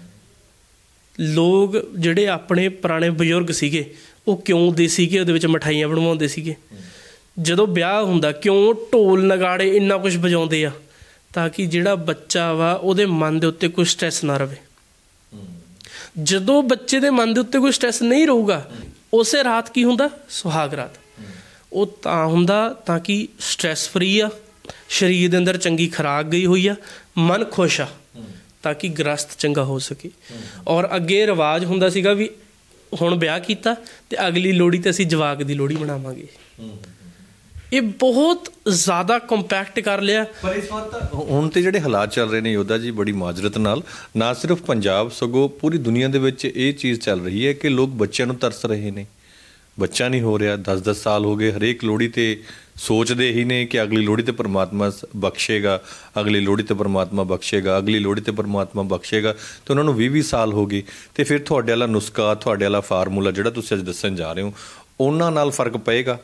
ਲੋਕ ਜਿਹੜੇ ਆਪਣੇ ਪੁਰਾਣੇ ਬਜ਼ੁਰਗ ਸੀਗੇ ਉਹ ਕਿਉਂ ਦੇਸੀ ਘਿਓ ਦੇ ਵਿੱਚ ਮਿਠਾਈਆਂ ਬਣਵਾਉਂਦੇ ਸੀਗੇ? ਜਦੋਂ ਵਿਆਹ ਹੁੰਦਾ ਕਿਉਂ ਢੋਲ ਨਗਾੜੇ ਇੰਨਾ ਕੁਛ ਵਜਾਉਂਦੇ ਆ? ਤਾਂ ਕਿ ਜਿਹੜਾ ਬੱਚਾ ਵਾ ਉਹਦੇ ਮਨ ਦੇ ਉੱਤੇ ਕੋਈ ਸਟ੍ਰੈਸ ਨਾ ਰਹੇ। ਜਦੋਂ ਬੱਚੇ ਦੇ ਮਨ ਦੇ ਉੱਤੇ ਕੋਈ ਸਟ੍ਰੈਸ ਨਹੀਂ ਰਹੂਗਾ, ਉਸੇ ਰਾਤ ਕੀ ਹੁੰਦਾ? ਸੁਹਾਗ ਰਾਤ। ਉਹ ਤਾਂ ਹੁੰਦਾ ਤਾਂ ਕਿ ਸਟ੍ਰੈਸ ਫਰੀ ਆ, ਸਰੀਰ ਦੇ ਅੰਦਰ ਚੰਗੀ ਖੁਰਾਕ ਗਈ ਹੋਈ ਆ, ਮਨ ਖੁਸ਼ ਆ, ਤਾਂ ਕਿ ਗ੍ਰਸਤ ਚੰਗਾ ਹੋ ਸਕੇ। ਔਰ ਅੱਗੇ ਰਿਵਾਜ ਹੁੰਦਾ ਸੀਗਾ ਵੀ ਹੁਣ ਵਿਆਹ ਕੀਤਾ ਅਤੇ ਅਗਲੀ ਲੋਹੜੀ 'ਤੇ ਅਸੀਂ ਜਵਾਕ ਦੀ ਲੋਹੜੀ ਮਨਾਵਾਂਗੇ। ਇਹ ਬਹੁਤ ਜ਼ਿਆਦਾ ਕੰਪੈਕਟ ਕਰ ਲਿਆ। ਪਰ ਇਸ ਵਾਰ ਤਾਂ ਹੁਣ ਤੇ ਜਿਹੜੇ ਹਾਲਾਤ ਚੱਲ ਰਹੇ ਨੇ ਯੋਧਾ ਜੀ, ਬੜੀ ਮਾਜਰਤ ਨਾਲ, ਨਾ ਸਿਰਫ ਪੰਜਾਬ ਸਗੋਂ ਪੂਰੀ ਦੁਨੀਆ ਦੇ ਵਿੱਚ ਇਹ ਚੀਜ਼ ਚੱਲ ਰਹੀ ਹੈ ਕਿ ਲੋਕ ਬੱਚਿਆਂ ਨੂੰ ਤਰਸ ਰਹੇ ਨੇ। ਬੱਚਾ ਨਹੀਂ ਹੋ ਰਿਹਾ, ਦਸ ਦਸ ਸਾਲ ਹੋ ਗਏ, ਹਰੇਕ ਲੋਹੜੀ 'ਤੇ ਸੋਚਦੇ ਹੀ ਨੇ ਕਿ ਅਗਲੀ ਲੋਹੜੀ 'ਤੇ ਪਰਮਾਤਮਾ ਬਖਸ਼ੇਗਾ, ਅਗਲੀ ਲੋਹੜੀ 'ਤੇ ਪਰਮਾਤਮਾ ਬਖਸ਼ੇਗਾ, ਅਗਲੀ ਲੋਹੜੀ 'ਤੇ ਪਰਮਾਤਮਾ ਬਖਸ਼ੇਗਾ। ਅਤੇ ਉਹਨਾਂ ਨੂੰ ਵੀਹ ਵੀਹ ਸਾਲ ਹੋ ਗਏ ਅਤੇ ਫਿਰ ਤੁਹਾਡੇ ਵਾਲਾ ਨੁਸਖਾ, ਤੁਹਾਡੇ ਵਾਲਾ ਫਾਰਮੂਲਾ ਜਿਹੜਾ ਤੁਸੀਂ ਅੱਜ ਦੱਸਣ ਜਾ ਰਹੇ ਹੋ, ਉਹਨਾਂ ਨਾਲ ਫਰਕ ਪਏਗਾ?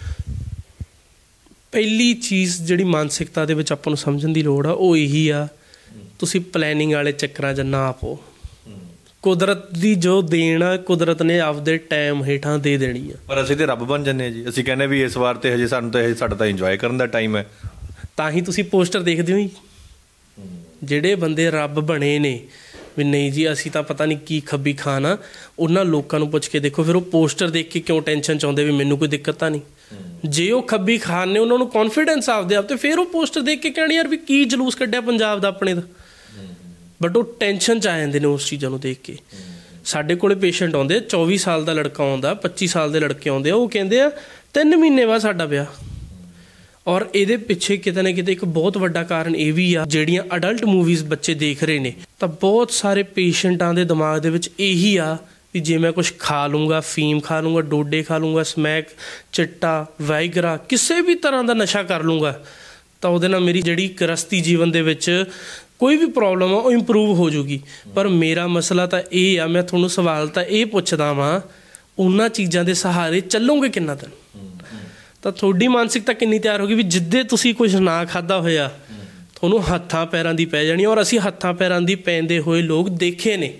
ਪਹਿਲੀ ਚੀਜ਼ ਜਿਹੜੀ ਮਾਨਸਿਕਤਾ ਦੇ ਵਿੱਚ ਆਪਾਂ ਨੂੰ ਸਮਝਣ ਦੀ ਲੋੜ ਆ ਉਹ ਇਹੀ ਆ, ਤੁਸੀਂ ਪਲੈਨਿੰਗ ਵਾਲੇ ਚੱਕਰਾਂ 'ਚ ਨਾ ਪਓ। ਕੁਦਰਤ ਦੀ ਜੋ ਦੇਣ ਆ, ਕੁਦਰਤ ਨੇ ਆਪਦੇ ਟਾਈਮ ਹੇਠਾਂ ਦੇ ਦੇਣੀ ਆ। ਪਰ ਅਸੀਂ ਤਾਂ ਰੱਬ ਬਣ ਜਾਂਦੇ ਹਾਂ ਜੀ। ਅਸੀਂ ਕਹਿੰਦੇ ਵੀ ਇਸ ਵਾਰ ਤੇ ਹਜੇ ਸਾਨੂੰ ਤਾਂ ਇਹ ਸਾਡਾ ਤਾਂ ਇੰਜੋਏ ਕਰਨ ਦਾ ਟਾਈਮ ਹੈ। ਤਾਂ ਹੀ ਤੁਸੀਂ ਪੋਸਟਰ ਦੇਖਦੇ ਹੋ ਜੀ, ਜਿਹੜੇ ਬੰਦੇ ਰੱਬ ਬਣੇ ਨੇ ਵੀ ਨਹੀਂ ਜੀ ਅਸੀਂ ਤਾਂ ਪਤਾ ਨਹੀਂ ਕੀ ਖੱਬੀ ਖਾਨ ਆ, ਉਹਨਾਂ ਲੋਕਾਂ ਨੂੰ ਪੁੱਛ ਕੇ ਦੇਖੋ ਫਿਰ ਉਹ ਪੋਸਟਰ ਦੇਖ ਕੇ ਕਿਉਂ ਟੈਨਸ਼ਨ 'ਚ ਆਉਂਦੇ ਵੀ ਮੈਨੂੰ ਕੋਈ ਦਿੱਕਤ ਤਾਂ ਨਹੀਂ। ਜੇ ਉਹ ਖੱਬੀ ਖਾਨ ਨੇ, ਉਹਨਾਂ ਨੂੰ ਕੌਨਫੀਡੈਂਸ ਆਪਦੇ ਆਪ 'ਤੇ, ਫਿਰ ਉਹ ਪੋਸਟਰ ਦੇਖ ਕੇ ਕਹਿਣ ਯਾਰ ਵੀ ਕੀ ਜਲੂਸ ਕੱਢਿਆ ਪੰਜਾਬ ਦਾ ਆਪਣੇ ਦਾ। ਬਟ ਉਹ ਟੈਨਸ਼ਨ 'ਚ ਆ ਜਾਂਦੇ ਨੇ ਉਸ ਚੀਜ਼ਾਂ ਨੂੰ ਦੇਖ ਕੇ। ਸਾਡੇ ਕੋਲ ਪੇਸ਼ੈਂਟ ਆਉਂਦੇ, ਚੌਵੀ ਸਾਲ ਦਾ ਲੜਕਾ ਆਉਂਦਾ, ਪੱਚੀ ਸਾਲ ਦੇ ਲੜਕੇ ਆਉਂਦੇ ਆ, ਉਹ ਕਹਿੰਦੇ ਆ ਤਿੰਨ ਮਹੀਨੇ ਬਾਅਦ ਸਾਡਾ ਵਿਆਹ। ਔਰ ਇਹਦੇ ਪਿੱਛੇ ਕਿਤੇ ਨਾ ਕਿਤੇ ਇੱਕ ਬਹੁਤ ਵੱਡਾ ਕਾਰਨ ਇਹ ਵੀ ਆ, ਜਿਹੜੀਆਂ ਅਡਲਟ ਮੂਵੀਜ਼ ਬੱਚੇ ਦੇਖ ਰਹੇ ਨੇ, ਤਾਂ ਬਹੁਤ ਸਾਰੇ ਪੇਸ਼ੈਂਟਾਂ ਦੇ ਦਿਮਾਗ ਦੇ ਵਿੱਚ ਇਹੀ ਆ ਵੀ ਜੇ ਮੈਂ ਕੁਛ ਖਾ ਲੂੰਗਾ, ਫੀਮ ਖਾ ਲੂੰਗਾ, ਡੋਡੇ ਖਾ ਲੂੰਗਾ, ਸਮੈਕ, ਚਿੱਟਾ, ਵਾਈਗਰਾ, ਕਿਸੇ ਵੀ ਤਰ੍ਹਾਂ ਦਾ ਨਸ਼ਾ ਕਰ ਲੂੰਗਾ, ਤਾਂ ਉਹਦੇ ਨਾਲ ਮੇਰੀ ਜਿਹੜੀ ਗ੍ਰਸਤੀ ਜੀਵਨ ਦੇ ਵਿੱਚ ਕੋਈ ਵੀ ਪ੍ਰੋਬਲਮ ਆ ਉਹ ਇੰਪਰੂਵ ਹੋ ਜੂਗੀ। ਪਰ ਮੇਰਾ ਮਸਲਾ ਤਾਂ ਇਹ ਆ, ਮੈਂ ਤੁਹਾਨੂੰ ਸਵਾਲ ਤਾਂ ਇਹ ਪੁੱਛਦਾ ਵਾਂ, ਉਹਨਾਂ ਚੀਜ਼ਾਂ ਦੇ ਸਹਾਰੇ ਚੱਲੋਗੇ ਕਿੰਨਾ ਦਿਨ? ਤਾਂ ਤੁਹਾਡੀ ਮਾਨਸਿਕਤਾ ਕਿੰਨੀ ਤਿਆਰ ਹੋ ਗਈ ਵੀ ਜਿੱਦੇ ਤੁਸੀਂ ਕੁਝ ਨਾ ਖਾਧਾ ਹੋਇਆ ਤੁਹਾਨੂੰ ਹੱਥਾਂ ਪੈਰਾਂ ਦੀ ਪੈ ਜਾਣੀ। ਔਰ ਅਸੀਂ ਹੱਥਾਂ ਪੈਰਾਂ ਦੀ ਪੈਂਦੇ ਹੋਏ ਲੋਕ ਦੇਖੇ ਨੇ,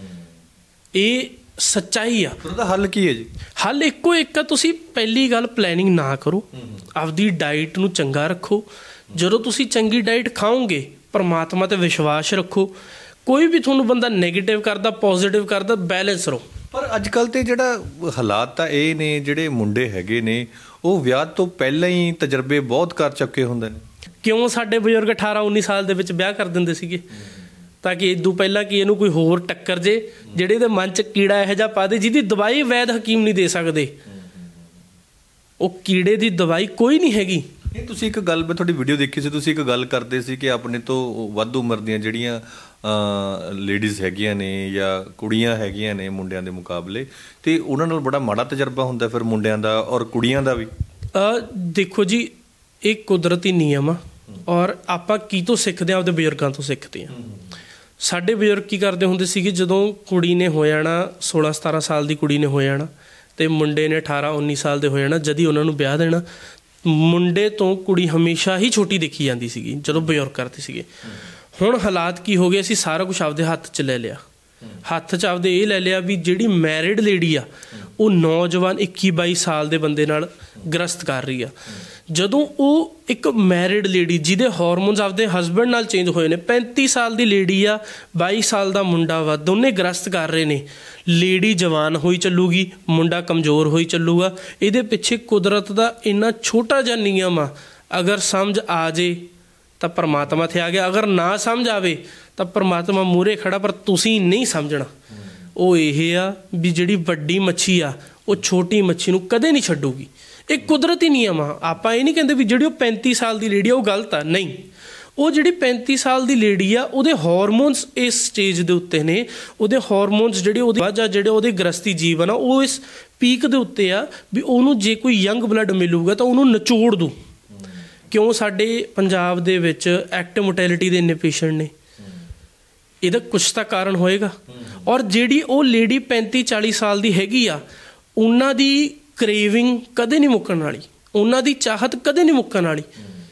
ਇਹ ਸੱਚਾਈ ਆ। ਉਹਦਾ ਹੱਲ ਕੀ ਹੈ ਜੀ? ਹੱਲ ਇੱਕੋ ਇੱਕ ਆ, ਤੁਸੀਂ ਪਹਿਲੀ ਗੱਲ ਪਲੈਨਿੰਗ ਨਾ ਕਰੋ, ਆਪਦੀ ਡਾਈਟ ਨੂੰ ਚੰਗਾ ਰੱਖੋ। ਜਦੋਂ ਤੁਸੀਂ ਚੰਗੀ ਡਾਈਟ ਖਾਓਗੇ, ਪਰਮਾਤਮਾ 'ਤੇ ਵਿਸ਼ਵਾਸ ਰੱਖੋ। ਕੋਈ ਵੀ ਤੁਹਾਨੂੰ ਬੰਦਾ ਨੈਗੇਟਿਵ ਕਰਦਾ, ਪੋਜ਼ੀਟਿਵ ਕਰਦਾ, ਬੈਲੈਂਸ ਰਹੋ। ਪਰ ਅੱਜ ਕੱਲ੍ਹ ਤੇ ਜਿਹੜਾ ਹਾਲਾਤ ਤਾਂ ਇਹ ਨੇ, ਜਿਹੜੇ ਮੁੰਡੇ ਹੈਗੇ ਨੇ ਉਹ ਵਿਆਹ ਤੋਂ ਪਹਿਲਾਂ ਹੀ ਤਜਰਬੇ ਬਹੁਤ ਕਰ ਚੁੱਕੇ ਹੁੰਦੇ ਨੇ। ਕਿਉਂ ਸਾਡੇ ਬਜ਼ੁਰਗ ਅਠਾਰਾਂ ਉੱਨੀ ਸਾਲ ਦੇ ਵਿੱਚ ਵਿਆਹ ਕਰ ਦਿੰਦੇ ਸੀਗੇ? ਤਾਂ ਕਿ ਇਦੋਂ ਪਹਿਲਾਂ ਕਿ ਇਹਨੂੰ ਕੋਈ ਹੋਰ ਟੱਕਰ ਜੇ, ਜਿਹੜੇ ਇਹਦੇ ਮਨ 'ਚ ਕੀੜਾ ਇਹੋ ਜਿਹਾ ਪਾ ਦੇ ਜਿਹਦੀ ਦਵਾਈ ਵੈਦ ਹਕੀਮ ਨਹੀਂ ਦੇ ਸਕਦੇ। ਉਹ ਕੀੜੇ ਦੀ ਦਵਾਈ ਕੋਈ ਨਹੀਂ ਹੈਗੀ, ਇਹ ਤੁਸੀਂ ਇੱਕ ਗੱਲ, ਮੈਂ ਤੁਹਾਡੀ ਵੀਡੀਓ ਦੇਖੀ ਸੀ, ਤੁਸੀਂ ਇੱਕ ਗੱਲ ਕਰਦੇ ਸੀ ਕਿ ਆਪਣੇ ਤੋਂ ਵੱਧ ਉਮਰ ਦੀਆਂ ਜਿਹੜੀਆਂ ਲੇਡੀਜ਼ ਹੈਗੀਆਂ ਨੇ ਜਾਂ ਕੁੜੀਆਂ ਹੈਗੀਆਂ ਨੇ ਮੁੰਡਿਆਂ ਦੇ ਮੁਕਾਬਲੇ, ਤੇ ਉਹਨਾਂ ਨਾਲ ਬੜਾ ਮਾੜਾ ਤਜਰਬਾ ਹੁੰਦਾ ਫਿਰ ਮੁੰਡਿਆਂ ਦਾ ਔਰ ਕੁੜੀਆਂ ਦਾ ਵੀ। ਦੇਖੋ ਜੀ, ਇਹ ਕੁਦਰਤੀ ਨਿਯਮ ਆ ਔਰ ਆਪਾਂ ਕੀ ਤੋਂ ਸਿੱਖਦੇ ਹਾਂ? ਆਪਦੇ ਬਜ਼ੁਰਗਾਂ ਤੋਂ ਸਿੱਖਦੇ ਹਾਂ। ਸਾਡੇ ਬਜ਼ੁਰਗ ਕੀ ਕਰਦੇ ਹੁੰਦੇ ਸੀਗੇ, ਜਦੋਂ ਕੁੜੀ ਨੇ ਹੋ ਜਾਣਾ ਸੋਲਾਂ ਸਤਾਰਾਂ ਸਾਲ ਦੀ ਕੁੜੀ ਨੇ ਹੋ ਜਾਣਾ ਅਤੇ ਮੁੰਡੇ ਨੇ ਅਠਾਰਾਂ ਉੱਨੀ ਸਾਲ ਦੇ ਹੋ ਜਾਣਾ, ਜਦ ਹੀ ਉਹਨਾਂ ਨੂੰ ਵਿਆਹ ਦੇਣਾ, ਮੁੰਡੇ ਤੋਂ ਕੁੜੀ ਹਮੇਸ਼ਾ ਹੀ ਛੋਟੀ ਦੇਖੀ ਜਾਂਦੀ ਸੀਗੀ ਜਦੋਂ ਬਜ਼ੁਰਗ ਕਰਦੇ ਸੀਗੇ। ਹੁਣ ਹਾਲਾਤ ਕੀ ਹੋ ਗਏ, ਅਸੀਂ ਸਾਰਾ ਕੁਛ ਆਪਦੇ ਹੱਥ 'ਚ ਲੈ ਲਿਆ। ਹੱਥ 'ਚ ਆਪਦੇ ਇਹ ਲੈ ਲਿਆ ਵੀ ਜਿਹੜੀ ਮੈਰਿਡ ਲੇਡੀ ਆ ਉਹ ਨੌਜਵਾਨ ਇੱਕੀ ਬਾਈ ਸਾਲ ਦੇ ਬੰਦੇ ਨਾਲ ਗ੍ਰਸਤ ਕਰ ਰਹੀ ਆ। ਜਦੋਂ ਉਹ ਇੱਕ ਮੈਰਿਡ ਲੇਡੀ ਜਿਹਦੇ ਹਾਰਮੋਨਸ ਆਪਦੇ ਹਸਬੈਂਡ ਨਾਲ ਚੇਂਜ ਹੋਏ ਨੇ, ਪੈਂਤੀ ਸਾਲ ਦੀ ਲੇਡੀ ਆ, ਬਾਈ ਸਾਲ ਦਾ ਮੁੰਡਾ ਵਾ, ਦੋਨੇ ਗ੍ਰਸਤ ਕਰ ਰਹੇ ਨੇ, ਲੇਡੀ ਜਵਾਨ ਹੋਈ ਚੱਲੂਗੀ, ਮੁੰਡਾ ਕਮਜ਼ੋਰ ਹੋਈ ਚੱਲੂਗਾ। ਇਹਦੇ ਪਿੱਛੇ ਕੁਦਰਤ ਦਾ ਇੰਨਾ ਛੋਟਾ ਜਿਹਾ ਨਿਯਮ ਆ, ਅਗਰ ਸਮਝ ਆ ਜੇ ਤਾਂ ਪਰਮਾਤਮਾ 'ਤੇ ਆ ਗਿਆ, ਅਗਰ ਨਾ ਸਮਝ ਆਵੇ ਤਾਂ ਪਰਮਾਤਮਾ ਮੂਹਰੇ ਖੜਾ, ਪਰ ਤੁਸੀਂ ਨਹੀਂ ਸਮਝਣਾ। ਉਹ ਇਹ ਆ ਵੀ ਜਿਹੜੀ ਵੱਡੀ ਮੱਛੀ ਆ ਉਹ ਛੋਟੀ ਮੱਛੀ ਨੂੰ ਕਦੇ ਨਹੀਂ ਛੱਡੂਗੀ। ਇਹ ਕੁਦਰਤੀ ਨਿਯਮ ਆ। ਆਪਾਂ ਇਹ ਨਹੀਂ ਕਹਿੰਦੇ ਵੀ ਜਿਹੜੀ ਉਹ ਪੈਂਤੀ ਸਾਲ ਦੀ ਲੇਡੀ ਆ ਉਹ ਗਲਤ ਆ, ਨਹੀਂ। ਉਹ ਜਿਹੜੀ ਪੈਂਤੀ ਸਾਲ ਦੀ ਲੇਡੀ ਆ ਉਹਦੇ ਹਾਰਮੋਨਸ ਇਸ ਸਟੇਜ ਦੇ ਉੱਤੇ ਨੇ, ਉਹਦੇ ਹਾਰਮੋਨਸ ਜਿਹੜੇ ਉਹਦੇ ਜਾਂ ਜਿਹੜੇ ਉਹਦੇ ਗ੍ਰਸਤੀ ਜੀਵਨ ਆ ਉਹ ਇਸ ਪੀਕ ਦੇ ਉੱਤੇ ਆ ਵੀ ਉਹਨੂੰ ਜੇ ਕੋਈ ਯੰਗ ਬਲੱਡ ਮਿਲੂਗਾ ਤਾਂ ਉਹਨੂੰ ਨਿਚੋੜ ਦੂ। ਕਿਉਂ ਸਾਡੇ ਪੰਜਾਬ ਦੇ ਵਿੱਚ ਐਕਟਿਵ ਮੋਰਟੈਲਿਟੀ ਦੇ ਇੰਨੇ ਪੇਸ਼ੈਂਟ ਨੇ? ਇਹਦਾ ਕੁਛ ਤਾਂ ਕਾਰਨ ਹੋਏਗਾ। ਔਰ ਜਿਹੜੀ ਉਹ ਲੇਡੀ ਪੈਂਤੀ ਚਾਲੀ ਸਾਲ ਦੀ ਹੈਗੀ ਆ, ਉਹਨਾਂ ਦੀ ਕ੍ਰੇਵਿੰਗ ਕਦੇ ਨਹੀਂ ਮੁੱਕਣ ਵਾਲੀ, ਉਹਨਾਂ ਦੀ ਚਾਹਤ ਕਦੇ ਨਹੀਂ ਮੁੱਕਣ ਵਾਲੀ।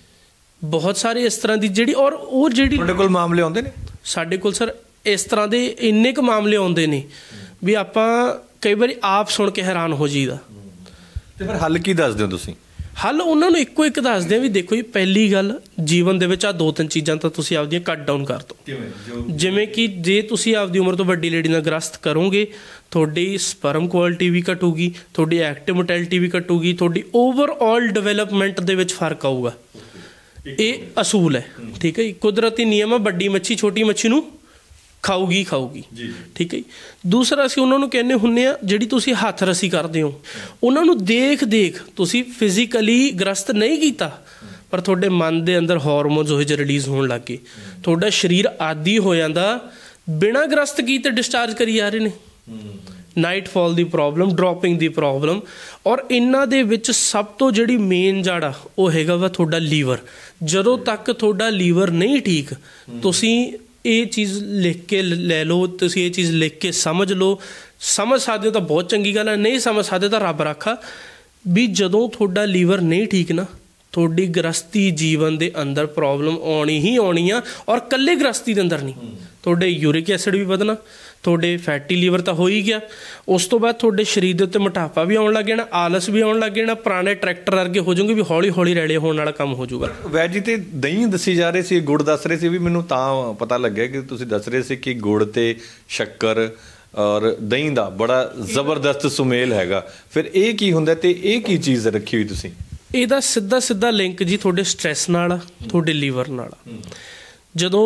ਬਹੁਤ ਸਾਰੇ ਇਸ ਤਰ੍ਹਾਂ ਦੀ ਜਿਹੜੀ, ਔਰ ਉਹ ਜਿਹੜੀ ਤੁਹਾਡੇ ਕੋਲ ਮਾਮਲੇ ਆਉਂਦੇ ਨੇ? ਸਾਡੇ ਕੋਲ ਸਰ ਇਸ ਤਰ੍ਹਾਂ ਦੇ ਇੰਨੇ ਕੁ ਮਾਮਲੇ ਆਉਂਦੇ ਨੇ ਵੀ ਆਪਾਂ ਕਈ ਵਾਰੀ ਆਪ ਸੁਣ ਕੇ ਹੈਰਾਨ ਹੋ ਜਾਈਦਾ। ਤੇ ਫਿਰ ਹੱਲ ਕੀ ਦੱਸਦੇ ਹੋ ਤੁਸੀਂ? ਹੱਲ ਉਹਨਾਂ ਨੂੰ ਇੱਕੋ ਇੱਕ ਦੱਸਦੇ ਆ ਵੀ ਦੇਖੋ ਜੀ, ਪਹਿਲੀ ਗੱਲ ਜੀਵਨ ਦੇ ਵਿੱਚ ਆਹ ਦੋ ਤਿੰਨ ਚੀਜ਼ਾਂ ਤਾਂ ਤੁਸੀਂ ਆਪਦੀਆਂ ਕੱਟ ਡਾਊਨ ਕਰ ਦਿਓ। ਜਿਵੇਂ ਕਿ ਜੇ ਤੁਸੀਂ ਆਪਦੀ ਉਮਰ ਤੋਂ ਵੱਡੀ ਲੇਡੀ ਨਾਲ ਗ੍ਰਸਤ ਕਰੋਗੇ, ਤੁਹਾਡੀ ਸਪਰਮ ਕੁਆਲਿਟੀ ਵੀ ਘਟੂਗੀ, ਤੁਹਾਡੀ ਐਕਟਿਵ ਮੋਰਟੈਲਿਟੀ ਵੀ ਘਟੂਗੀ, ਤੁਹਾਡੀ ਓਵਰਆਲ ਡਿਵੈਲਪਮੈਂਟ ਦੇ ਵਿੱਚ ਫਰਕ ਆਊਗਾ। ਇਹ ਅਸੂਲ ਹੈ, ਠੀਕ ਹੈ ਜੀ, ਕੁਦਰਤੀ ਨਿਯਮ ਆ। ਵੱਡੀ ਮੱਛੀ ਛੋਟੀ ਮੱਛੀ ਨੂੰ ਖਾਊਗੀ ਖਾਊਗੀ ਠੀਕ ਹੈ ਜੀ। ਦੂਸਰਾ, ਅਸੀਂ ਉਹਨਾਂ ਨੂੰ ਕਹਿੰਦੇ ਹੁੰਦੇ ਆ ਜਿਹੜੀ ਤੁਸੀਂ ਹੱਥ ਰੱਸੀ ਕਰਦੇ ਹੋ, ਉਹਨਾਂ ਨੂੰ ਦੇਖ ਦੇਖ ਤੁਸੀਂ ਫਿਜ਼ੀਕਲੀ ਗ੍ਰਸਤ ਨਹੀਂ ਕੀਤਾ, ਪਰ ਤੁਹਾਡੇ ਮਨ ਦੇ ਅੰਦਰ ਹਾਰਮੋਨਸ ਉਹੋ ਜਿਹੇ ਰਿਲੀਜ਼ ਹੋਣ ਲੱਗ ਗਏ, ਤੁਹਾਡਾ ਸਰੀਰ ਆਦੀ ਹੋ ਜਾਂਦਾ, ਬਿਨਾਂ ਗ੍ਰਸਤ ਕੀਤੇ ਡਿਸਚਾਰਜ ਕਰੀ ਜਾ ਰਹੇ ਨੇ। ਨਾਈਟਫਾਲ ਦੀ ਪ੍ਰੋਬਲਮ, ਡਰੋਪਿੰਗ ਦੀ ਪ੍ਰੋਬਲਮ, ਔਰ ਇਹਨਾਂ ਦੇ ਵਿੱਚ ਸਭ ਤੋਂ ਜਿਹੜੀ ਮੇਨ ਜੜ ਆ ਉਹ ਹੈਗਾ ਵਾ ਤੁਹਾਡਾ ਲੀਵਰ। ਜਦੋਂ ਤੱਕ ਤੁਹਾਡਾ ਲੀਵਰ ਨਹੀਂ ਠੀਕ, ਤੁਸੀਂ ਇਹ ਚੀਜ਼ ਲਿਖ ਕੇ ਲੈ ਲਓ, ਤੁਸੀਂ ਇਹ ਚੀਜ਼ ਲਿਖ ਕੇ ਸਮਝ ਲਓ। ਸਮਝ ਸਕਦੇ ਹੋ ਤਾਂ ਬਹੁਤ ਚੰਗੀ ਗੱਲ ਹੈ, ਨਹੀਂ ਸਮਝ ਸਕਦੇ ਤਾਂ ਰੱਬ ਰਾਖਾ। ਵੀ ਜਦੋਂ ਤੁਹਾਡਾ ਲੀਵਰ ਨਹੀਂ ਠੀਕ ਨਾ, ਤੁਹਾਡੀ ਗ੍ਰਸਤੀ ਜੀਵਨ ਦੇ ਅੰਦਰ ਪ੍ਰੋਬਲਮ ਆਉਣੀ ਹੀ ਆਉਣੀ ਆ। ਔਰ ਇਕੱਲੇ ਗ੍ਰਸਤੀ ਦੇ ਅੰਦਰ ਨਹੀਂ, ਤੁਹਾਡੇ ਯੂਰਿਕ ਐਸਿਡ ਵੀ ਵਧਣਾ, ਤੁਹਾਡੇ ਫੈਟੀ ਲੀਵਰ ਤਾਂ ਹੋ ਹੀ ਗਿਆ, ਉਸ ਤੋਂ ਬਾਅਦ ਤੁਹਾਡੇ ਸਰੀਰ ਦੇ ਉੱਤੇ ਮੋਟਾਪਾ ਵੀ ਆਉਣ ਲੱਗ ਜਾਣਾ, ਆਲਸ ਵੀ ਆਉਣ ਲੱਗ ਜਾਣਾ, ਪੁਰਾਣੇ ਟਰੈਕਟਰ ਵਰਗੇ ਹੋ ਜਾਓਗੇ, ਵੀ ਹੌਲੀ ਹੌਲੀ ਰੈਲੇ ਹੋਣ ਵਾਲਾ ਕੰਮ ਹੋ ਜਾਊਗਾ। ਵੈਦ ਜੀ, ਤੇ ਦਹੀਂ ਦੱਸੀ ਜਾ ਰਹੇ ਸੀ, ਗੁੜ ਦੱਸ ਰਹੇ ਸੀ, ਵੀ ਮੈਨੂੰ ਤਾਂ ਪਤਾ ਲੱਗਿਆ ਕਿ ਤੁਸੀਂ ਦੱਸ ਰਹੇ ਸੀ ਕਿ ਗੁੜ ਤੇ ਸ਼ੱਕਰ ਔਰ ਦਹੀਂ ਦਾ ਬੜਾ ਜ਼ਬਰਦਸਤ ਸੁਮੇਲ ਹੈਗਾ। ਫਿਰ ਇਹ ਕੀ ਹੁੰਦਾ ਤੇ ਇਹ ਕੀ ਚੀਜ਼ ਰੱਖੀ ਹੋਈ ਤੁਸੀਂ? ਇਹਦਾ ਸਿੱਧਾ ਸਿੱਧਾ ਲਿੰਕ ਜੀ ਤੁਹਾਡੇ ਸਟ੍ਰੈਸ ਨਾਲ ਆ, ਤੁਹਾਡੇ ਲੀਵਰ ਨਾਲ ਆ। ਜਦੋਂ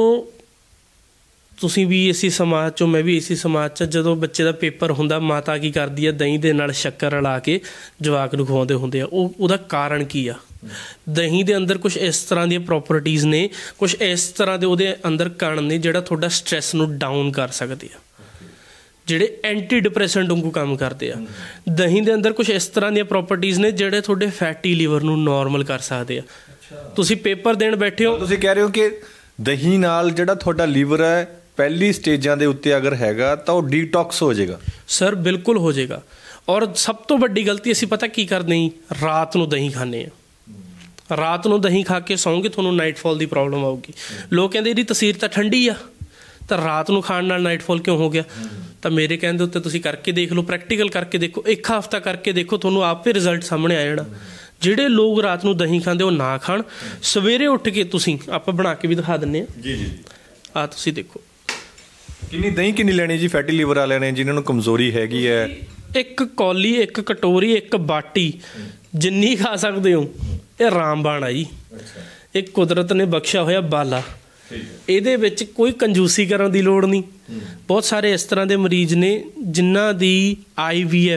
ਤੁਸੀਂ ਵੀ ਇਸੇ ਸਮਾਜ 'ਚੋਂ, ਮੈਂ ਵੀ ਇਸੇ ਸਮਾਜ 'ਚ, ਜਦੋਂ ਬੱਚੇ ਦਾ ਪੇਪਰ ਹੁੰਦਾ, ਮਾਤਾ ਕੀ ਕਰਦੀ ਆ, ਦਹੀਂ ਦੇ ਨਾਲ ਸ਼ੱਕਰ ਰਲਾ ਕੇ ਜਵਾਕ ਨੂੰ ਖਵਾਉਂਦੇ ਹੁੰਦੇ ਆ। ਉਹ ਉਹਦਾ ਕਾਰਨ ਕੀ ਆ? ਦਹੀਂ ਦੇ ਅੰਦਰ ਕੁਛ ਇਸ ਤਰ੍ਹਾਂ ਦੀਆਂ ਪ੍ਰੋਪਰਟੀਜ਼ ਨੇ, ਕੁਛ ਇਸ ਤਰ੍ਹਾਂ ਦੇ ਉਹਦੇ ਅੰਦਰ ਕਣ ਨੇ ਜਿਹੜਾ ਤੁਹਾਡਾ ਸਟ੍ਰੈਸ ਨੂੰ ਡਾਊਨ ਕਰ ਸਕਦੇ ਆ, ਜਿਹੜੇ ਐਂਟੀ ਡਿਪਰੈਸੈਂਟ ਵਾਂਗੂ ਕੰਮ ਕਰਦੇ ਆ। ਦਹੀਂ ਦੇ ਅੰਦਰ ਕੁਛ ਇਸ ਤਰ੍ਹਾਂ ਦੀਆਂ ਪ੍ਰੋਪਰਟੀਜ਼ ਨੇ ਜਿਹੜੇ ਤੁਹਾਡੇ ਫੈਟੀ ਲੀਵਰ ਨੂੰ ਨੋਰਮਲ ਕਰ ਸਕਦੇ ਆ। ਤੁਸੀਂ ਪੇਪਰ ਦੇਣ ਬੈਠੇ ਹੋ, ਤੁਸੀਂ ਕਹਿ ਰਹੇ ਹੋ ਕਿ ਦਹੀਂ ਨਾਲ ਜਿਹੜਾ ਤੁਹਾਡਾ ਲੀਵਰ ਹੈ ਪਹਿਲੀ ਸਟੇਜਾਂ ਦੇ ਉੱਤੇ ਅਗਰ ਹੈਗਾ ਤਾਂ ਉਹ ਡੀਟੌਕਸ ਹੋ ਜਾਏਗਾ। ਸਰ ਬਿਲਕੁਲ ਹੋ ਜਾਏਗਾ। ਔਰ ਸਭ ਤੋਂ ਵੱਡੀ ਗਲਤੀ ਅਸੀਂ ਪਤਾ ਕੀ ਕਰਦੇ ਹਾਂ, ਰਾਤ ਨੂੰ ਦਹੀਂ ਖਾਂਦੇ ਹਾਂ। ਰਾਤ ਨੂੰ ਦਹੀਂ ਖਾ ਕੇ ਸੌਂਗੇ, ਤੁਹਾਨੂੰ ਨਾਈਟਫਾਲ ਦੀ ਪ੍ਰੋਬਲਮ ਆਊਗੀ। ਲੋਕ ਕਹਿੰਦੇ ਇਹਦੀ ਤਸੀਰ ਤਾਂ ਠੰਡੀ ਆ, ਤਾਂ ਰਾਤ ਨੂੰ ਖਾਣ ਨਾਲ ਨਾਈਟਫਾਲ ਕਿਉਂ ਹੋ ਗਿਆ? ਤਾਂ ਮੇਰੇ ਕਹਿਣ ਦੇ ਉੱਤੇ ਤੁਸੀਂ ਕਰਕੇ ਦੇਖ ਲਓ, ਪ੍ਰੈਕਟੀਕਲ ਕਰਕੇ ਦੇਖੋ, ਇੱਕ ਹਫ਼ਤਾ ਕਰਕੇ ਦੇਖੋ, ਤੁਹਾਨੂੰ ਆਪੇ ਰਿਜ਼ਲਟ ਸਾਹਮਣੇ ਆ ਜਾਣਾ। ਜਿਹੜੇ ਲੋਕ ਰਾਤ ਨੂੰ ਦਹੀਂ ਖਾਂਦੇ ਉਹ ਨਾ ਖਾਣ, ਸਵੇਰੇ ਉੱਠ ਕੇ ਤੁਸੀਂ, ਆਪਾਂ ਬਣਾ ਕੇ ਵੀ ਦਿਖਾ ਦਿੰਦੇ ਹਾਂ ਜੀ ਜੀ, ਆਹ ਤੁਸੀਂ ਦੇਖੋ ਕਿੰਨੀ ਦਹੀਂ ਕਿੰਨੀ ਲੈਣੀ ਜੀ ਫੈਟੀ ਲੀਵਰ ਵਾਲਿਆਂ ਨੇ ਜਿਨ੍ਹਾਂ ਨੂੰ ਕਮਜ਼ੋਰੀ ਹੈਗੀ ਹੈ? ਇੱਕ ਕੌਲੀ, ਇੱਕ ਕਟੋਰੀ, ਇੱਕ ਬਾਟੀ, ਜਿੰਨੀ ਖਾ ਸਕਦੇ ਹੋ। ਇਹ ਰਾਮਬਾਣ ਆ ਜੀ, ਇਹ ਕੁਦਰਤ ਨੇ ਬਖਸ਼ਿਆ ਹੋਇਆ ਬਾਲਾ। ਇਹਦੇ ਵਿੱਚ ਕੋਈ ਕੰਜੂਸੀ ਕਰਨ ਦੀ ਲੋੜ ਨਹੀਂ। ਬਹੁਤ ਸਾਰੇ ਇਸ ਤਰ੍ਹਾਂ ਦੇ ਮਰੀਜ਼ ਨੇ ਜਿਨ੍ਹਾਂ ਦੀ ਆਈ ਵੀ ਐਫ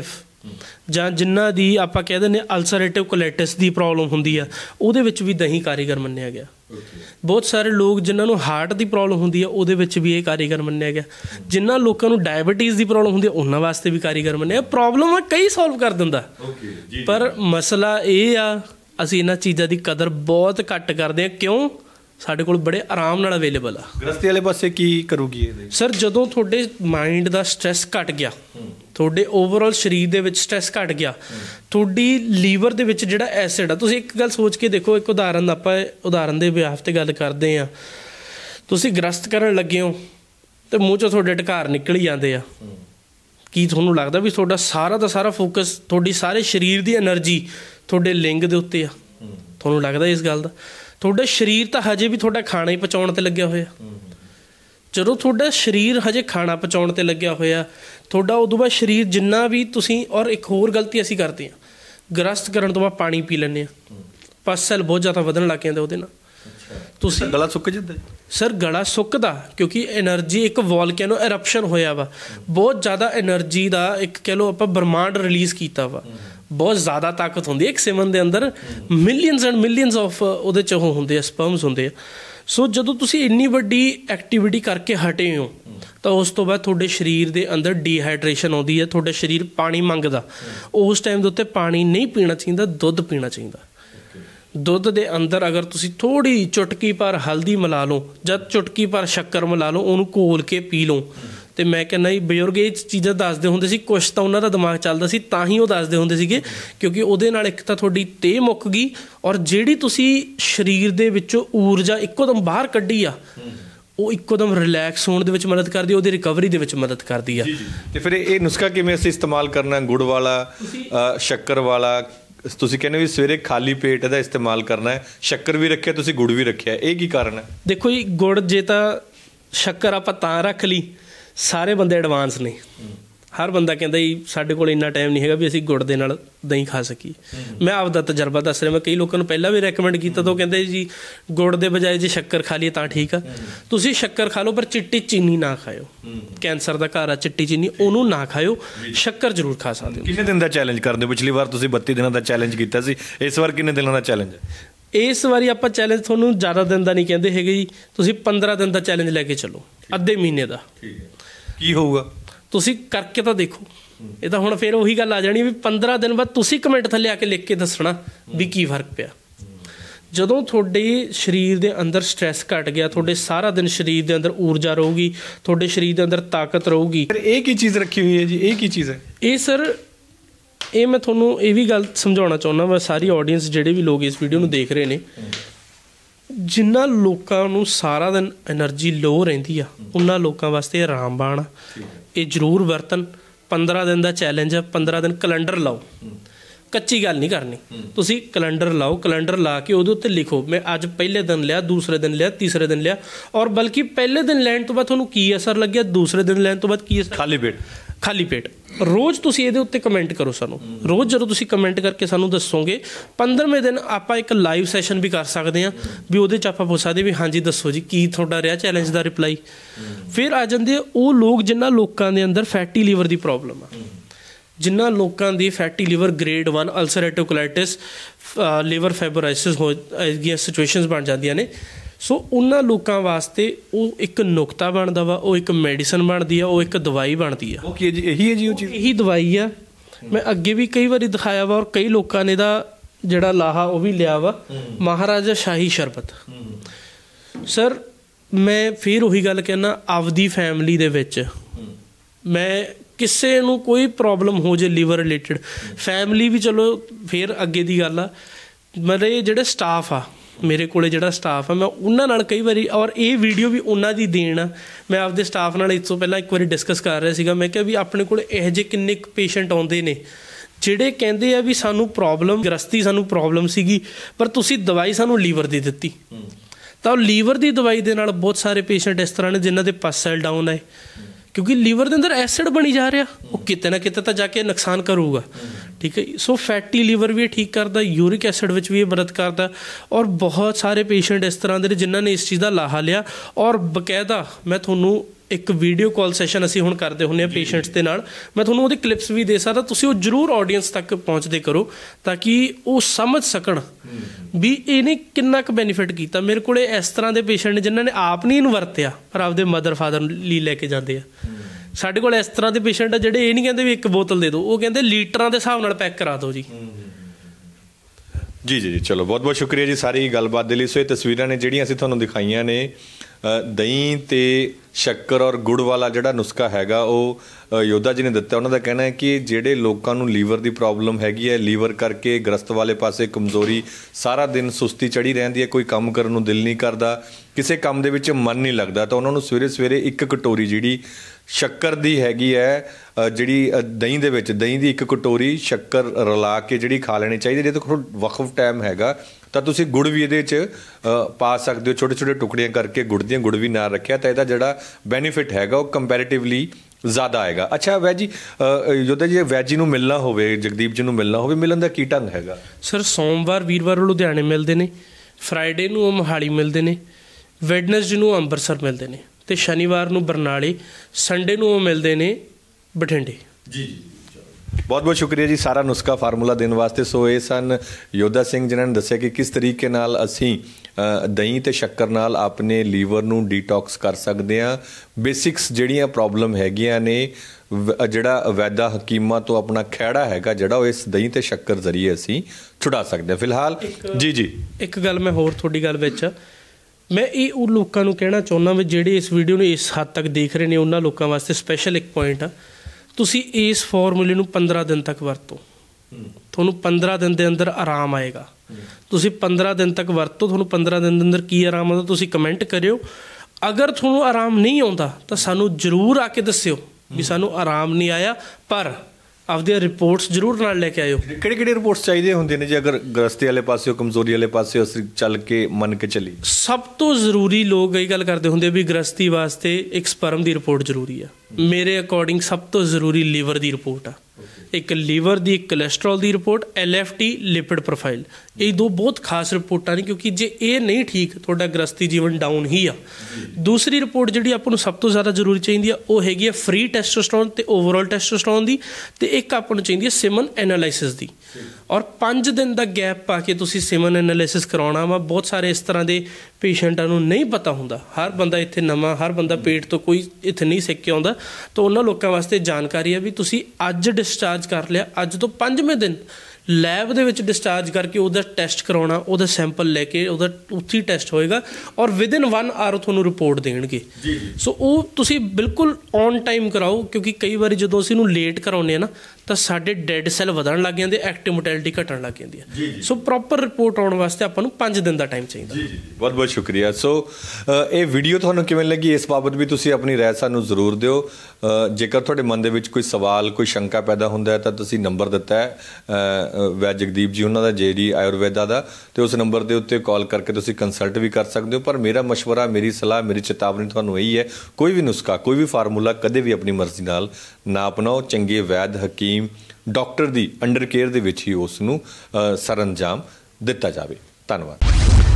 ਜਾਂ ਜਿਨ੍ਹਾਂ ਦੀ ਆਪਾਂ ਕਹਿ ਦਿੰਦੇ ਅਲਸਰੇਟਿਵ ਕੋਲਾਈਟਿਸ ਦੀ ਪ੍ਰੋਬਲਮ ਹੁੰਦੀ ਆ, ਉਹਦੇ ਵਿੱਚ ਵੀ ਦਹੀਂ ਕਾਰੀਗਰ ਮੰਨਿਆ ਗਿਆ। ਬਹੁਤ ਸਾਰੇ ਲੋਕ ਜਿਨ੍ਹਾਂ ਨੂੰ ਹਾਰਟ ਦੀ ਪ੍ਰੋਬਲਮ ਹੁੰਦੀ ਆ, ਉਹਦੇ ਵਿੱਚ ਵੀ ਇਹ ਕਾਰੀਗਰ ਮੰਨਿਆ ਗਿਆ। ਜਿਨ੍ਹਾਂ ਲੋਕਾਂ ਨੂੰ ਡਾਇਬਟੀਜ਼ ਦੀ ਪ੍ਰੋਬਲਮ ਹੁੰਦੀ ਆ, ਉਹਨਾਂ ਵਾਸਤੇ ਵੀ ਕਾਰੀਗਰ ਮੰਨਿਆ। ਪ੍ਰੋਬਲਮ ਆ ਕਈ ਸੋਲਵ ਕਰ ਦਿੰਦਾ, ਪਰ ਮਸਲਾ ਇਹ ਆ ਅਸੀਂ ਇਹਨਾਂ ਚੀਜ਼ਾਂ ਦੀ ਕਦਰ ਬਹੁਤ ਘੱਟ ਕਰਦੇ ਹਾਂ। ਕਿਉਂ? ਸਾਡੇ ਕੋਲ ਬੜੇ ਆਰਾਮ ਨਾਲ ਅਵੇਲੇਬਲ ਆ। ਗ੍ਰਸਤੀ ਵਾਲੇ ਪਾਸੇ ਕੀ ਕਰੂਗੀ ਇਹਦੇ? ਸਰ, ਜਦੋਂ ਤੁਹਾਡੇ ਮਾਈਂਡ ਦਾ ਸਟ੍ਰੈਸ ਘਟ ਗਿਆ, ਤੁਹਾਡੇ ਓਵਰਆਲ ਸਰੀਰ ਦੇ ਵਿੱਚ ਸਟ੍ਰੈਸ ਘਟ ਗਿਆ, ਤੁਹਾਡੀ ਲੀਵਰ ਦੇ ਵਿੱਚ ਜਿਹੜਾ ਐਸਿਡ ਆ, ਤੁਸੀਂ ਇੱਕ ਗੱਲ ਸੋਚ ਕੇ ਦੇਖੋ। ਇੱਕ ਉਦਾਹਰਨ, ਆਪਾਂ ਉਦਾਹਰਨ ਦੇ ਬਿਹਾਫ 'ਤੇ ਗੱਲ ਕਰਦੇ ਹਾਂ। ਤੁਸੀਂ ਗ੍ਰਸਤ ਕਰਨ ਲੱਗੇ ਹੋ ਅਤੇ ਮੂੰਹ 'ਚੋਂ ਤੁਹਾਡੇ ਢਕਾਰ ਨਿਕਲ ਜਾਂਦੇ ਆ। ਕੀ ਤੁਹਾਨੂੰ ਲੱਗਦਾ ਵੀ ਤੁਹਾਡਾ ਸਾਰਾ ਦਾ ਸਾਰਾ ਫੋਕਸ, ਤੁਹਾਡੀ ਸਾਰੇ ਸਰੀਰ ਦੀ ਐਨਰਜੀ ਤੁਹਾਡੇ ਲਿੰਗ ਦੇ ਉੱਤੇ ਆ? ਤੁਹਾਨੂੰ ਲੱਗਦਾ ਇਸ ਗੱਲ ਦਾ? ਤੁਹਾਡਾ ਸਰੀਰ ਤਾਂ ਹਜੇ ਵੀ ਤੁਹਾਡਾ ਖਾਣਾ ਹੀ ਪਚਾਉਣ 'ਤੇ ਲੱਗਿਆ ਹੋਇਆ। ਜਦੋਂ ਤੁਹਾਡਾ ਸਰੀਰ ਹਜੇ ਖਾਣਾ ਪਚਾਉਣ 'ਤੇ ਲੱਗਿਆ ਹੋਇਆ, ਤੁਹਾਡਾ ਉਦੋਂ ਬਾਅਦ ਸਰੀਰ ਜਿੰਨਾ ਵੀ ਤੁਸੀਂ, ਔਰ ਇੱਕ ਹੋਰ ਗਲਤੀ ਅਸੀਂ ਕਰਦੇ ਹਾਂ, ਗ੍ਰਸਤ ਕਰਨ ਤੋਂ ਬਾਅਦ ਪਾਣੀ ਪੀ ਲੈਂਦੇ ਹਾਂ। ਪਸ ਸੈੱਲ ਬਹੁਤ ਜ਼ਿਆਦਾ ਵਧਣ ਲੱਗ ਜਾਂਦੇ ਉਹਦੇ ਨਾਲ। ਤੁਸੀਂ ਗਲਾ ਸੁੱਕ ਜਾਂਦਾ? ਸਰ, ਗਲਾ ਸੁੱਕਦਾ ਕਿਉਂਕਿ ਐਨਰਜੀ, ਇੱਕ ਵੋਲਕੈਨੋ ਐਰਪਸ਼ਨ ਹੋਇਆ ਵਾ, ਬਹੁਤ ਜ਼ਿਆਦਾ ਐਨਰਜੀ ਦਾ ਇੱਕ ਕਹਿ ਲਓ ਆਪਾਂ ਬ੍ਰਹਮਾਂਡ ਰਿਲੀਜ਼ ਕੀਤਾ ਵਾ। ਬਹੁਤ ਜ਼ਿਆਦਾ ਤਾਕਤ ਹੁੰਦੀ ਹੈ ਇੱਕ ਸਿਮਨ ਦੇ ਅੰਦਰ। ਮਿਲੀਅਨਸ ਐਂਡ ਮਿਲੀਅਨਸ ਆਫ ਉਹਦੇ 'ਚ ਉਹ ਹੁੰਦੇ ਆ, ਸਪਰਮਸ ਹੁੰਦੇ ਆ। ਸੋ ਜਦੋਂ ਤੁਸੀਂ ਇੰਨੀ ਵੱਡੀ ਐਕਟੀਵਿਟੀ ਕਰਕੇ ਹਟੇ ਹੋ, ਤਾਂ ਉਸ ਤੋਂ ਬਾਅਦ ਤੁਹਾਡੇ ਸਰੀਰ ਦੇ ਅੰਦਰ ਡੀਹਾਈਡਰੇਸ਼ਨ ਆਉਂਦੀ ਹੈ। ਤੁਹਾਡਾ ਸਰੀਰ ਪਾਣੀ ਮੰਗਦਾ। ਉਸ ਟਾਈਮ ਦੇ ਉੱਤੇ ਪਾਣੀ ਨਹੀਂ ਪੀਣਾ ਚਾਹੀਦਾ, ਦੁੱਧ ਪੀਣਾ ਚਾਹੀਦਾ। ਦੁੱਧ ਦੇ ਅੰਦਰ ਅਗਰ ਤੁਸੀਂ ਥੋੜ੍ਹੀ ਚੁਟਕੀ ਭਰ ਹਲਦੀ ਮਿਲਾ ਲਓ ਜਾਂ ਚੁਟਕੀ ਭਰ ਸ਼ੱਕਰ ਮਿਲਾ ਲਓ, ਉਹਨੂੰ ਘੋਲ ਕੇ ਪੀ ਲਓ। ਅਤੇ ਮੈਂ ਕਹਿੰਦਾ ਜੀ, ਬਜ਼ੁਰਗ ਇਹ ਚੀਜ਼ਾਂ ਦੱਸਦੇ ਹੁੰਦੇ ਸੀ। ਕੁਛ ਤਾਂ ਉਹਨਾਂ ਦਾ ਦਿਮਾਗ ਚੱਲਦਾ ਸੀ, ਤਾਂ ਹੀ ਉਹ ਦੱਸਦੇ ਹੁੰਦੇ ਸੀਗੇ, ਕਿਉਂਕਿ ਉਹਦੇ ਨਾਲ ਇੱਕ ਤਾਂ ਤੁਹਾਡੀ ਤੇਹ ਮੁੱਕ ਗਈ, ਔਰ ਜਿਹੜੀ ਤੁਸੀਂ ਸਰੀਰ ਦੇ ਵਿੱਚੋਂ ਊਰਜਾ ਇੱਕੋ ਦਮ ਬਾਹਰ ਕੱਢੀ ਆ, ਉਹ ਇੱਕੋ ਦਮ ਰਿਲੈਕਸ ਹੋਣ ਦੇ ਵਿੱਚ ਮਦਦ ਕਰਦੀ, ਉਹਦੀ ਰਿਕਵਰੀ ਦੇ ਵਿੱਚ ਮਦਦ ਕਰਦੀ ਆ। ਅਤੇ ਫਿਰ ਇਹ ਨੁਸਖਾ ਕਿਵੇਂ ਅਸੀਂ ਇਸਤੇਮਾਲ ਕਰਨਾ? ਗੁੜ ਵਾਲਾ, ਸ਼ੱਕਰ ਵਾਲਾ? ਤੁਸੀਂ ਕਹਿੰਦੇ ਵੀ ਸਵੇਰੇ ਖਾਲੀ ਪੇਟ ਇਹਦਾ ਇਸਤੇਮਾਲ ਕਰਨਾ ਹੈ। ਸ਼ੱਕਰ ਵੀ ਰੱਖਿਆ ਤੁਸੀਂ, ਗੁੜ ਵੀ ਰੱਖਿਆ, ਇਹ ਕੀ ਕਾਰਨ ਹੈ? ਦੇਖੋ ਜੀ, ਗੁੜ ਜੇ ਤਾਂ ਸ਼ੱਕਰ ਆਪਾਂ ਤਾਂ ਰੱਖ ਲਈ, ਸਾਰੇ ਬੰਦੇ ਐਡਵਾਂਸ ਨੇ। ਹਰ ਬੰਦਾ ਕਹਿੰਦਾ ਜੀ ਸਾਡੇ ਕੋਲ ਇੰਨਾ ਟਾਈਮ ਨਹੀਂ ਹੈਗਾ ਵੀ ਅਸੀਂ ਗੁੜ ਦੇ ਨਾਲ ਦਹੀਂ ਖਾ ਸਕੀਏ। ਮੈਂ ਆਪਦਾ ਤਜਰਬਾ ਦੱਸ ਰਿਹਾ। ਮੈਂ ਕਈ ਲੋਕਾਂ ਨੂੰ ਪਹਿਲਾਂ ਵੀ ਰੈਕਮੈਂਡ ਕੀਤਾ ਤਾਂ ਉਹ ਕਹਿੰਦੇ ਜੀ ਗੁੜ ਦੇ ਬਜਾਏ ਜੇ ਸ਼ੱਕਰ ਖਾ ਲਈਏ ਤਾਂ ਠੀਕ ਆ। ਤੁਸੀਂ ਸ਼ੱਕਰ ਖਾ ਲਓ, ਪਰ ਚਿੱਟੀ ਚੀਨੀ ਨਾ ਖਾਇਓ। ਕੈਂਸਰ ਦਾ ਘਰ ਆ ਚਿੱਟੀ ਚੀਨੀ, ਉਹਨੂੰ ਨਾ ਖਾਇਓ। ਸ਼ੱਕਰ ਜ਼ਰੂਰ ਖਾ ਸਕਦੇ ਹੋ। ਕਿੰਨੇ ਦਿਨ ਦਾ ਚੈਲੰਜ ਕਰਦੇ ਹੋ? ਪਿਛਲੀ ਵਾਰ ਤੁਸੀਂ ਬੱਤੀ ਦਿਨਾਂ ਦਾ ਚੈਲੰਜ ਕੀਤਾ ਸੀ, ਇਸ ਵਾਰ ਕਿੰਨੇ ਦਿਨਾਂ ਦਾ ਚੈਲੰਜ ਹੈ? ਇਸ ਵਾਰੀ ਆਪਾਂ ਚੈਲੰਜ ਤੁਹਾਨੂੰ ਜ਼ਿਆਦਾ ਦਿਨ ਦਾ ਨਹੀਂ ਕਹਿੰਦੇ ਹੈਗੇ ਜੀ। ਤੁਸੀਂ ਪੰਦਰਾਂ ਦਿਨ ਦਾ ਚੈਲੰਜ ਲੈ ਕੇ ਚੱਲੋ, ਅੱਧੇ ਮਹੀਨੇ ਦਾ। ਕੀ ਹੋਊਗਾ? ਤੁਸੀਂ ਕਰਕੇ ਤਾਂ ਦੇਖੋ। ਇਹ ਤਾਂ ਹੁਣ ਫਿਰ ਉਹੀ ਗੱਲ ਆ ਜਾਣੀ ਵੀ ਪੰਦਰਾਂ ਦਿਨ ਬਾਅਦ ਤੁਸੀਂ ਕਮੈਂਟ ਥੱਲੇ ਆ ਕੇ ਲਿਖ ਕੇ ਦੱਸਣਾ ਵੀ ਕੀ ਫਰਕ ਪਿਆ। ਜਦੋਂ ਤੁਹਾਡੇ ਸਰੀਰ ਦੇ ਅੰਦਰ ਸਟ੍ਰੈਸ ਘਟ ਗਿਆ, ਤੁਹਾਡੇ ਸਾਰਾ ਦਿਨ ਸਰੀਰ ਦੇ ਅੰਦਰ ਊਰਜਾ ਰਹੂਗੀ, ਤੁਹਾਡੇ ਸਰੀਰ ਦੇ ਅੰਦਰ ਤਾਕਤ ਰਹੂਗੀ। ਫਿਰ ਇਹ ਕੀ ਚੀਜ਼ ਰੱਖੀ ਹੋਈ ਹੈ ਜੀ? ਇਹ ਕੀ ਚੀਜ਼ ਹੈ? ਇਹ ਸਰ, ਇਹ ਮੈਂ ਤੁਹਾਨੂੰ ਇਹ ਵੀ ਗੱਲ ਸਮਝਾਉਣਾ ਚਾਹੁੰਦਾ। ਮੈਂ ਸਾਰੀ ਆਡੀਅנס, ਜਿਹੜੇ ਵੀ ਲੋਕ ਇਸ ਵੀਡੀਓ ਨੂੰ ਦੇਖ ਰਹੇ ਨੇ, ਜਿਨ੍ਹਾਂ ਲੋਕਾਂ ਨੂੰ ਸਾਰਾ ਦਿਨ ਐਨਰਜੀ ਲੋ ਰਹਿੰਦੀ ਆ, ਉਹਨਾਂ ਲੋਕਾਂ ਵਾਸਤੇ ਇਹ ਰਾਮਬਾਣ ਆ। ਇਹ ਜ਼ਰੂਰ ਵਰਤਣ। ਪੰਦਰਾਂ ਦਿਨ ਦਾ ਚੈਲੰਜ ਆ। ਪੰਦਰਾਂ ਦਿਨ ਕੈਲੰਡਰ ਲਾਓ, ਕੱਚੀ ਗੱਲ ਨਹੀਂ ਕਰਨੀ। ਤੁਸੀਂ ਕੈਲੰਡਰ ਲਾਓ, ਕੈਲੰਡਰ ਲਾ ਕੇ ਉਹਦੇ ਉੱਤੇ ਲਿਖੋ ਮੈਂ ਅੱਜ ਪਹਿਲੇ ਦਿਨ ਲਿਆ, ਦੂਸਰੇ ਦਿਨ ਲਿਆ, ਤੀਸਰੇ ਦਿਨ ਲਿਆ। ਔਰ ਬਲਕਿ ਪਹਿਲੇ ਦਿਨ ਲੈਣ ਤੋਂ ਬਾਅਦ ਤੁਹਾਨੂੰ ਕੀ ਅਸਰ ਲੱਗਿਆ, ਦੂਸਰੇ ਦਿਨ ਲੈਣ ਤੋਂ ਬਾਅਦ ਕੀ ਅਸਰ। ਖਾਲੀ ਪੇਟ, ਖਾਲੀ ਪੇਟ। ਰੋਜ਼ ਤੁਸੀਂ ਇਹਦੇ ਉੱਤੇ ਕਮੈਂਟ ਕਰੋ ਸਾਨੂੰ। ਰੋਜ਼ ਜਦੋਂ ਤੁਸੀਂ ਕਮੈਂਟ ਕਰਕੇ ਸਾਨੂੰ ਦੱਸੋਗੇ, ਪੰਦਰਵੇਂ ਦਿਨ ਆਪਾਂ ਇੱਕ ਲਾਈਵ ਸੈਸ਼ਨ ਵੀ ਕਰ ਸਕਦੇ ਹਾਂ ਵੀ ਉਹਦੇ 'ਚ ਆਪਾਂ ਪੁੱਛ ਸਕਦੇ ਵੀ ਹਾਂਜੀ ਦੱਸੋ ਜੀ ਕੀ ਤੁਹਾਡਾ ਰਿਹਾ ਚੈਲੰਜ ਦਾ ਰਿਪਲਾਈ। ਫਿਰ ਆ ਜਾਂਦੇ ਉਹ ਲੋਕ ਜਿਨ੍ਹਾਂ ਲੋਕਾਂ ਦੇ ਅੰਦਰ ਫੈਟੀ ਲੀਵਰ ਦੀ ਪ੍ਰੋਬਲਮ ਆ, ਜਿਨ੍ਹਾਂ ਲੋਕਾਂ ਦੀ fatty liver grade one ulcerative colitis, liver fibrosis ਹੋ ਇਹਦੀਆਂ ਸਿਚੁਏਸ਼ਨਸ ਬਣ ਜਾਂਦੀਆਂ ਨੇ। ਸੋ ਉਹਨਾਂ ਲੋਕਾਂ ਵਾਸਤੇ ਉਹ ਇੱਕ ਨੁਕਤਾ ਬਣਦਾ ਵਾ, ਉਹ ਇੱਕ ਮੈਡੀਸਨ ਬਣਦੀ ਆ, ਉਹ ਇੱਕ ਦਵਾਈ ਬਣਦੀ ਆ। ਉਹ ਕੀ ਹੈ ਜੀ? ਇਹੀ ਹੈ ਜੀ ਉਹ ਚੀਜ਼? ਇਹੀ ਦਵਾਈ ਆ। ਮੈਂ ਅੱਗੇ ਵੀ ਕਈ ਵਾਰੀ ਦਿਖਾਇਆ ਵਾ, ਔਰ ਕਈ ਲੋਕਾਂ ਨੇ ਦਾ ਜਿਹੜਾ ਲਾਹਾ ਉਹ ਵੀ ਲਿਆ ਵਾ, ਮਹਾਰਾਜਾ ਸ਼ਾਹੀ ਸ਼ਰਬਤ। ਸਰ, ਮੈਂ ਫਿਰ ਉਹੀ ਗੱਲ ਕਹਿੰਦਾ, ਆਪਦੀ ਫੈਮਿਲੀ ਦੇ ਵਿੱਚ ਮੈਂ ਕਿਸੇ ਨੂੰ ਕੋਈ ਪ੍ਰੋਬਲਮ ਹੋ ਜੇ ਲੀਵਰ ਰਿਲੇਟਡ, ਫੈਮਿਲੀ ਵੀ ਚਲੋ ਫਿਰ ਅੱਗੇ ਦੀ ਗੱਲ ਆ, ਮੇਰੇ ਜਿਹੜੇ ਸਟਾਫ ਆ, ਮੇਰੇ ਕੋਲ ਜਿਹੜਾ ਸਟਾਫ ਆ, ਮੈਂ ਉਹਨਾਂ ਨਾਲ ਕਈ ਵਾਰੀ, ਔਰ ਇਹ ਵੀਡੀਓ ਵੀ ਉਹਨਾਂ ਦੀ ਦੇਣ ਆ। ਮੈਂ ਆਪਦੇ ਸਟਾਫ ਨਾਲ ਇਸ ਤੋਂ ਪਹਿਲਾਂ ਇੱਕ ਵਾਰੀ ਡਿਸਕਸ ਕਰ ਰਿਹਾ ਸੀਗਾ। ਮੈਂ ਕਿਹਾ ਵੀ ਆਪਣੇ ਕੋਲ ਇਹੋ ਜਿਹੇ ਕਿੰਨੇ ਕੁ ਪੇਸ਼ੈਂਟ ਆਉਂਦੇ ਨੇ ਜਿਹੜੇ ਕਹਿੰਦੇ ਆ ਵੀ ਸਾਨੂੰ ਪ੍ਰੋਬਲਮ ਗ੍ਰਸਤੀ, ਸਾਨੂੰ ਪ੍ਰੋਬਲਮ ਸੀਗੀ, ਪਰ ਤੁਸੀਂ ਦਵਾਈ ਸਾਨੂੰ ਲੀਵਰ ਦੀ ਦਿੱਤੀ। ਤਾਂ ਉਹ ਲੀਵਰ ਦੀ ਦਵਾਈ ਦੇ ਨਾਲ ਬਹੁਤ ਸਾਰੇ ਪੇਸ਼ੈਂਟ ਇਸ ਤਰ੍ਹਾਂ ਨੇ ਜਿਨ੍ਹਾਂ ਦੇ ਪਸ ਸੈੱਲ ਡਾਊਨ ਆਏ, ਕਿਉਂਕਿ ਲੀਵਰ ਦੇ ਅੰਦਰ ਐਸਿਡ ਬਣੀ ਜਾ ਰਿਹਾ, ਉਹ ਕਿਤੇ ਨਾ ਕਿਤੇ ਤਾਂ ਜਾ ਕੇ ਨੁਕਸਾਨ ਕਰੂਗਾ। ਠੀਕ ਹੈ ਜੀ। ਸੋ ਫੈਟੀ ਲੀਵਰ ਵੀ ਇਹ ਠੀਕ ਕਰਦਾ, ਯੂਰਿਕ ਐਸਿਡ ਵਿੱਚ ਵੀ ਇਹ ਮਦਦ ਕਰਦਾ। ਔਰ ਬਹੁਤ ਸਾਰੇ ਪੇਸ਼ੈਂਟ ਇਸ ਤਰ੍ਹਾਂ ਦੇ ਨੇ ਜਿਨ੍ਹਾਂ ਨੇ ਇਸ ਚੀਜ਼ ਦਾ ਲਾਹਾ ਲਿਆ, ਔਰ ਬਕਾਇਦਾ ਮੈਂ ਤੁਹਾਨੂੰ ਇੱਕ ਵੀਡੀਓ ਕਾਲ ਸੈਸ਼ਨ ਅਸੀਂ ਹੁਣ ਕਰਦੇ ਹੁੰਦੇ ਹਾਂ ਪੇਸ਼ੈਂਟਸ ਦੇ ਨਾਲ, ਮੈਂ ਤੁਹਾਨੂੰ ਉਹਦੇ ਕਲਿੱਪਸ ਵੀ ਦੇ ਸਕਦਾ, ਤੁਸੀਂ ਉਹ ਜ਼ਰੂਰ ਆਡੀਅנס ਤੱਕ ਪਹੁੰਚਦੇ ਕਰੋ ਤਾਂ ਕਿ ਉਹ ਸਮਝ ਸਕਣ ਵੀ ਇਹਨੇ ਕਿੰਨਾ ਕੁ ਬੈਨੀਫਿਟ ਕੀਤਾ। ਮੇਰੇ ਕੋਲ ਇਸ ਤਰ੍ਹਾਂ ਦੇ ਪੇਸ਼ੈਂਟ ਨੇ ਜਿਨ੍ਹਾਂ ਨੇ ਆਪ ਨਹੀਂ ਇਹਨੂੰ ਵਰਤਿਆ ਪਰ ਆਪਦੇ ਮਦਰ ਫਾਦਰ ਲਈ ਲੈ ਕੇ ਜਾਂਦੇ ਆ। ਸਾਡੇ ਕੋਲ ਇਸ ਤਰ੍ਹਾਂ ਦੇ ਪੇਸ਼ੈਂਟ ਆ ਜਿਹੜੇ ਇਹ ਨਹੀਂ ਕਹਿੰਦੇ ਵੀ ਇੱਕ ਬੋਤਲ ਦੇ ਦਿਓ, ਉਹ ਕਹਿੰਦੇ ਲੀਟਰਾਂ ਦੇ ਹਿਸਾਬ ਨਾਲ ਪੈਕ ਕਰਾ ਦਿਓ ਜੀ। ਜੀ ਜੀ ਜੀ ਚਲੋ ਬਹੁਤ ਬਹੁਤ ਸ਼ੁਕਰੀਆ ਜੀ ਸਾਰੀ ਗੱਲਬਾਤ ਦੇ ਲਈ। ਸੋ ਇਹ ਤਸਵੀਰਾਂ ਨੇ ਜਿਹੜੀਆਂ ਅਸੀਂ ਤੁਹਾਨੂੰ ਦਿਖਾਈਆਂ ਨੇ ਦਹੀਂ ਤੇ ਸ਼ੱਕਰ ਔਰ ਗੁੜ ਵਾਲਾ ਜਿਹੜਾ ਨੁਸਖਾ ਹੈਗਾ ਉਹ ਯੋਧਾ ਜੀ ਨੇ ਦਿੱਤਾ। ਉਹਨਾਂ ਦਾ ਕਹਿਣਾ ਹੈ ਕਿ ਜਿਹੜੇ ਲੋਕਾਂ ਨੂੰ ਲੀਵਰ ਦੀ ਪ੍ਰੋਬਲਮ ਹੈਗੀ ਹੈ, ਲੀਵਰ ਕਰਕੇ ਗ੍ਰਸਤ ਵਾਲੇ ਪਾਸੇ ਕਮਜ਼ੋਰੀ, ਸਾਰਾ ਦਿਨ ਸੁਸਤੀ ਚੜੀ ਰਹਿੰਦੀ ਹੈ, ਕੋਈ ਕੰਮ ਕਰਨ ਨੂੰ ਦਿਲ ਨਹੀਂ ਕਰਦਾ, ਕਿਸੇ ਕੰਮ ਦੇ ਵਿੱਚ ਮਨ ਨਹੀਂ ਲੱਗਦਾ, ਤਾਂ ਉਹਨਾਂ ਨੂੰ ਸਵੇਰੇ ਸਵੇਰੇ ਇੱਕ ਕਟੋਰੀ ਜਿਹੜੀ ਸ਼ੱਕਰ ਦੀ ਹੈਗੀ ਹੈ, ਜਿਹੜੀ ਦਹੀਂ ਦੇ ਵਿੱਚ ਦਹੀਂ ਦੀ ਇੱਕ ਕਟੋਰੀ ਸ਼ੱਕਰ ਰਲਾ ਕੇ ਜਿਹੜੀ ਖਾ ਲੈਣੀ ਚਾਹੀਦੀ। ਜੇ ਤੁਹਾਡੇ ਕੋਲ ਵਕਫ ਟਾਈਮ ਹੈਗਾ ਤਾਂ ਤੁਸੀਂ ਗੁੜ ਵੀ ਇਹਦੇ 'ਚ ਪਾ ਸਕਦੇ ਹੋ, ਛੋਟੇ ਛੋਟੇ ਟੁਕੜੀਆਂ ਕਰਕੇ ਗੁੜ ਦੀਆਂ, ਗੁੜ ਵੀ ਨਾਲ ਰੱਖਿਆ ਤਾਂ ਇਹਦਾ ਜਿਹੜਾ ਬੈਨੀਫਿਟ ਹੈਗਾ ਉਹ ਕੰਪੈਰੀਟਿਵਲੀ ਜ਼ਿਆਦਾ ਆਏਗਾ। ਅੱਛਾ ਵੈਦ ਜੀ, ਯੋਧਾ ਜੀ ਵੈਦ ਜੀ ਨੂੰ ਮਿਲਣਾ ਹੋਵੇ, ਜਗਦੀਪ ਜੀ ਨੂੰ ਮਿਲਣਾ ਹੋਵੇ, ਮਿਲਣ ਦਾ ਕੀ ਢੰਗ ਹੈਗਾ? ਸਰ ਸੋਮਵਾਰ ਵੀਰਵਾਰ ਨੂੰ ਲੁਧਿਆਣੇ ਮਿਲਦੇ ਨੇ, ਫਰਾਈਡੇ ਨੂੰ ਉਹ ਮੋਹਾਲੀ ਮਿਲਦੇ ਨੇ, ਵੈਡਨਸਡੇ ਨੂੰ ਅੰਮ੍ਰਿਤਸਰ ਮਿਲਦੇ ਨੇ ਤੇ ਸ਼ਨੀਵਾਰ ਨੂੰ ਬਰਨਾਲੇ, ਸੰਡੇ ਨੂੰ ਉਹ ਮਿਲਦੇ ਨੇ ਬਠਿੰਡੇ। ਜੀ ਜੀ ਬਹੁਤ ਬਹੁਤ ਸ਼ੁਕਰੀਆ ਜੀ ਸਾਰਾ ਨੁਸਖਾ ਫਾਰਮੂਲਾ ਦੇਣ ਵਾਸਤੇ। ਸੋ ਇਹ ਸਨ ਯੋਧਾ ਸਿੰਘ ਜਿਨ੍ਹਾਂ ਨੇ ਦੱਸਿਆ ਕਿ ਕਿਸ ਤਰੀਕੇ ਨਾਲ ਅਸੀਂ ਦਹੀਂ ਤੇ ਸ਼ੱਕਰ ਨਾਲ ਆਪਣੇ ਲੀਵਰ ਨੂੰ ਡੀਟੌਕਸ ਕਰ ਸਕਦੇ ਹਾਂ। ਬੇਸਿਕਸ ਜਿਹੜੀਆਂ ਪ੍ਰੋਬਲਮ ਹੈਗੀਆਂ ਨੇ, ਜਿਹੜਾ ਵੈਦਾ ਹਕੀਮਾਂ ਤੋਂ ਆਪਣਾ ਖਹਿੜਾ ਹੈਗਾ ਜਿਹੜਾ ਉਹ ਇਸ ਦਹੀਂ ਤੇ ਸ਼ੱਕਰ ਜ਼ਰੀਏ ਅਸੀਂ ਛੁਡਾ ਸਕਦੇ ਹਾਂ। ਫਿਲਹਾਲ ਜੀ ਜੀ ਇੱਕ ਗੱਲ ਮੈਂ ਹੋਰ ਤੁਹਾਡੀ ਗੱਲ ਵਿੱਚ ਮੈਂ ਇਹ ਉਹ ਲੋਕਾਂ ਨੂੰ ਕਹਿਣਾ ਚਾਹੁੰਦਾ ਵੀ ਜਿਹੜੇ ਇਸ ਵੀਡੀਓ ਨੂੰ ਇਸ ਹੱਦ ਤੱਕ ਦੇਖ ਰਹੇ ਨੇ ਉਹਨਾਂ ਲੋਕਾਂ ਵਾਸਤੇ ਸਪੈਸ਼ਲ ਇੱਕ ਪੁਆਇੰਟ ਆ, ਤੁਸੀਂ ਇਸ ਫਾਰਮੂਲੇ ਨੂੰ ਪੰਦਰਾਂ ਦਿਨ ਤੱਕ ਵਰਤੋ, ਤੁਹਾਨੂੰ ਪੰਦਰਾਂ ਦਿਨ ਦੇ ਅੰਦਰ ਆਰਾਮ ਆਏਗਾ। ਤੁਸੀਂ ਪੰਦਰਾਂ ਦਿਨ ਤੱਕ ਵਰਤੋ, ਤੁਹਾਨੂੰ ਪੰਦਰਾਂ ਦਿਨ ਦੇ ਅੰਦਰ ਕੀ ਆਰਾਮ ਆਉਂਦਾ ਤੁਸੀਂ ਕਮੈਂਟ ਕਰਿਓ। ਅਗਰ ਤੁਹਾਨੂੰ ਆਰਾਮ ਨਹੀਂ ਆਉਂਦਾ ਤਾਂ ਸਾਨੂੰ ਜ਼ਰੂਰ ਆ ਕੇ ਦੱਸਿਓ ਵੀ ਸਾਨੂੰ ਆਰਾਮ ਨਹੀਂ ਆਇਆ, ਪਰ ਆਪਦੀਆਂ ਰਿਪੋਰਟਸ ਜ਼ਰੂਰ ਨਾਲ ਲੈ ਕੇ ਆਇਓ। ਕਿਹੜੇ ਕਿਹੜੇ ਰਿਪੋਰਟਸ ਚਾਹੀਦੇ ਹੁੰਦੇ ਨੇ ਜੇ ਅਗਰ ਗ੍ਰਸਤੀ ਵਾਲੇ ਪਾਸੇ, ਕਮਜ਼ੋਰੀ ਵਾਲੇ ਪਾਸੇ ਅਸੀਂ ਚੱਲ ਕੇ ਮੰਨ ਕੇ ਚੱਲੀ? ਸਭ ਤੋਂ ਜ਼ਰੂਰੀ ਲੋਕ ਇਹ ਗੱਲ ਕਰਦੇ ਹੁੰਦੇ ਵੀ ਗ੍ਰਸਤੀ ਵਾਸਤੇ ਇੱਕ ਸਪਰਮ ਦੀ ਰਿਪੋਰਟ ਜ਼ਰੂਰੀ ਆ। ਮੇਰੇ ਅਕੋਰਡਿੰਗ ਸਭ ਤੋਂ ਜ਼ਰੂਰੀ ਲੀਵਰ ਦੀ ਰਿਪੋਰਟ ਆ, ਇੱਕ ਲੀਵਰ ਦੀ, ਇੱਕ ਕੋਲੈਸਟਰੋਲ ਦੀ report, L F T, lipid profile. ਇਹ ਦੋ ਬਹੁਤ ਖਾਸ ਰਿਪੋਰਟਾਂ ਨੇ ਕਿਉਂਕਿ ਜੇ ਇਹ ਨਹੀਂ ਠੀਕ ਤੁਹਾਡਾ ਗ੍ਰਸਤੀ ਜੀਵਨ ਡਾਊਨ ਹੀ ਆ। ਦੂਸਰੀ ਰਿਪੋਰਟ ਜਿਹੜੀ ਆਪਾਂ ਨੂੰ ਸਭ ਤੋਂ ਜ਼ਿਆਦਾ ਜ਼ਰੂਰੀ ਚਾਹੀਦੀ ਆ ਉਹ ਹੈਗੀ ਆ ਫ੍ਰੀ ਟੈਸਟੋਸਟਰੋਨ ਤੇ ਓਵਰਆਲ ਟੈਸਟੋਸਟਰੋਨ ਦੀ, ਤੇ ਇੱਕ ਆਪਾਂ ਨੂੰ ਚਾਹੀਦੀ ਹੈ ਸਿਮਨ ਐਨਾਲਾਈਸਿਸ ਦੀ। ਔਰ ਪੰਜ ਦਿਨ ਦਾ ਗੈਪ ਪਾ ਕੇ ਤੁਸੀਂ ਸਿਮਨ ਐਨਾਲਾਈਸਿਸ ਕਰਾਉਣਾ ਵਾ। ਬਹੁਤ ਸਾਰੇ ਇਸ ਤਰ੍ਹਾਂ ਦੇ ਪੇਸ਼ੈਂਟਾਂ ਨੂੰ ਨਹੀਂ ਪਤਾ ਹੁੰਦਾ, ਹਰ ਬੰਦਾ ਇੱਥੇ ਨਵਾਂ, ਹਰ ਬੰਦਾ ਪੇਟ ਤੋਂ ਕੋਈ ਇੱਥੇ ਨਹੀਂ ਸਿੱਖ ਕੇ ਆਉਂਦਾ, ਤਾਂ ਉਹਨਾਂ ਲੋਕਾਂ ਵਾਸਤੇ ਜਾਣਕਾਰੀ ਹੈ ਵੀ ਤੁਸੀਂ ਅੱਜ ਡਿਸਚਾਰਜ ਕਰ ਲਿਆ, ਅੱਜ ਤੋਂ ਪੰਜਵੇਂ ਦਿਨ ਲੈਬ ਦੇ ਵਿੱਚ ਡਿਸਚਾਰਜ ਕਰਕੇ ਉਹਦਾ ਟੈਸਟ ਕਰਾਉਣਾ, ਉਹਦਾ ਸੈਂਪਲ ਲੈ ਕੇ ਉਹਦਾ ਉੱਥੇ ਟੈਸਟ ਹੋਏਗਾ ਔਰ ਵਿਦਿਨ ਵਨ ਆਰ ਤੁਹਾਨੂੰ ਰਿਪੋਰਟ ਦੇਣਗੇ। ਸੋ ਉਹ ਤੁਸੀਂ ਬਿਲਕੁਲ ਔਨ ਟਾਈਮ ਕਰਾਓ, ਕਿਉਂਕਿ ਕਈ ਵਾਰੀ ਜਦੋਂ ਅਸੀਂ ਇਹਨੂੰ ਲੇਟ ਕਰਾਉਂਦੇ ਹਾਂ ਨਾ ਤਾਂ ਸਾਡੇ ਡੈਡ ਸੈੱਲ ਵਧਣ ਲੱਗ ਜਾਂਦੇ, ਐਕਟਿਵ ਮੋਰਟੈਲਿਟੀ ਘਟਣ ਲੱਗ ਜਾਂਦੀ ਹੈ। ਸੋ ਪ੍ਰੋਪਰ ਰਿਪੋਰਟ ਆਉਣ ਵਾਸਤੇ ਆਪਾਂ ਨੂੰ ਪੰਜ ਦਿਨ ਦਾ ਟਾਈਮ ਚਾਹੀਦਾ। ਬਹੁਤ ਬਹੁਤ ਸ਼ੁਕਰੀਆ। ਸੋ ਇਹ ਵੀਡੀਓ ਤੁਹਾਨੂੰ ਕਿਵੇਂ ਲੱਗੀ ਇਸ ਬਾਬਤ ਵੀ ਤੁਸੀਂ ਆਪਣੀ ਰਾਏ ਸਾਨੂੰ ਜ਼ਰੂਰ ਦਿਓ। ਜੇਕਰ ਤੁਹਾਡੇ ਮਨ ਦੇ ਵਿੱਚ ਕੋਈ ਸਵਾਲ, ਕੋਈ ਸ਼ੰਕਾ ਪੈਦਾ ਹੁੰਦਾ ਹੈ ਤਾਂ ਤੁਸੀਂ ਨੰਬਰ ਦਿੱਤਾ ਹੈ ਵੈਦ ਜਗਦੀਪ ਜੀ ਉਹਨਾਂ ਦਾ, ਜੇ ਡੀ ਆਯੁਰਵੇਦਾ ਦਾ, ਤੇ ਉਸ ਨੰਬਰ ਦੇ ਉੱਤੇ ਕਾਲ ਕਰਕੇ ਤੁਸੀਂ ਕੰਸਲਟ ਵੀ ਕਰ ਸਕਦੇ ਹੋ। ਪਰ ਮੇਰਾ ਮਸ਼ਵਰਾ, ਮੇਰੀ ਸਲਾਹ, ਮੇਰੀ ਚੇਤਾਵਨੀ ਤੁਹਾਨੂੰ ਇਹੀ ਹੈ, ਕੋਈ ਵੀ ਨੁਸਖਾ, ਕੋਈ ਵੀ ਫਾਰਮੂਲਾ ਕਦੇ ਵੀ ਆਪਣੀ ਮਰਜ਼ੀ ਨਾਲ ਨਾ ਅਪਣਾਓ। ਚੰਗੇ ਵੈਦ, ਹਕੀਮ, ਡਾਕਟਰ ਦੀ ਅੰਡਰ ਕੇਅਰ ਦੇ ਵਿੱਚ ਹੀ ਉਸ ਨੂੰ ਸਰ ਅੰਜਾਮ ਦਿੱਤਾ ਜਾਵੇ। ਧੰਨਵਾਦ।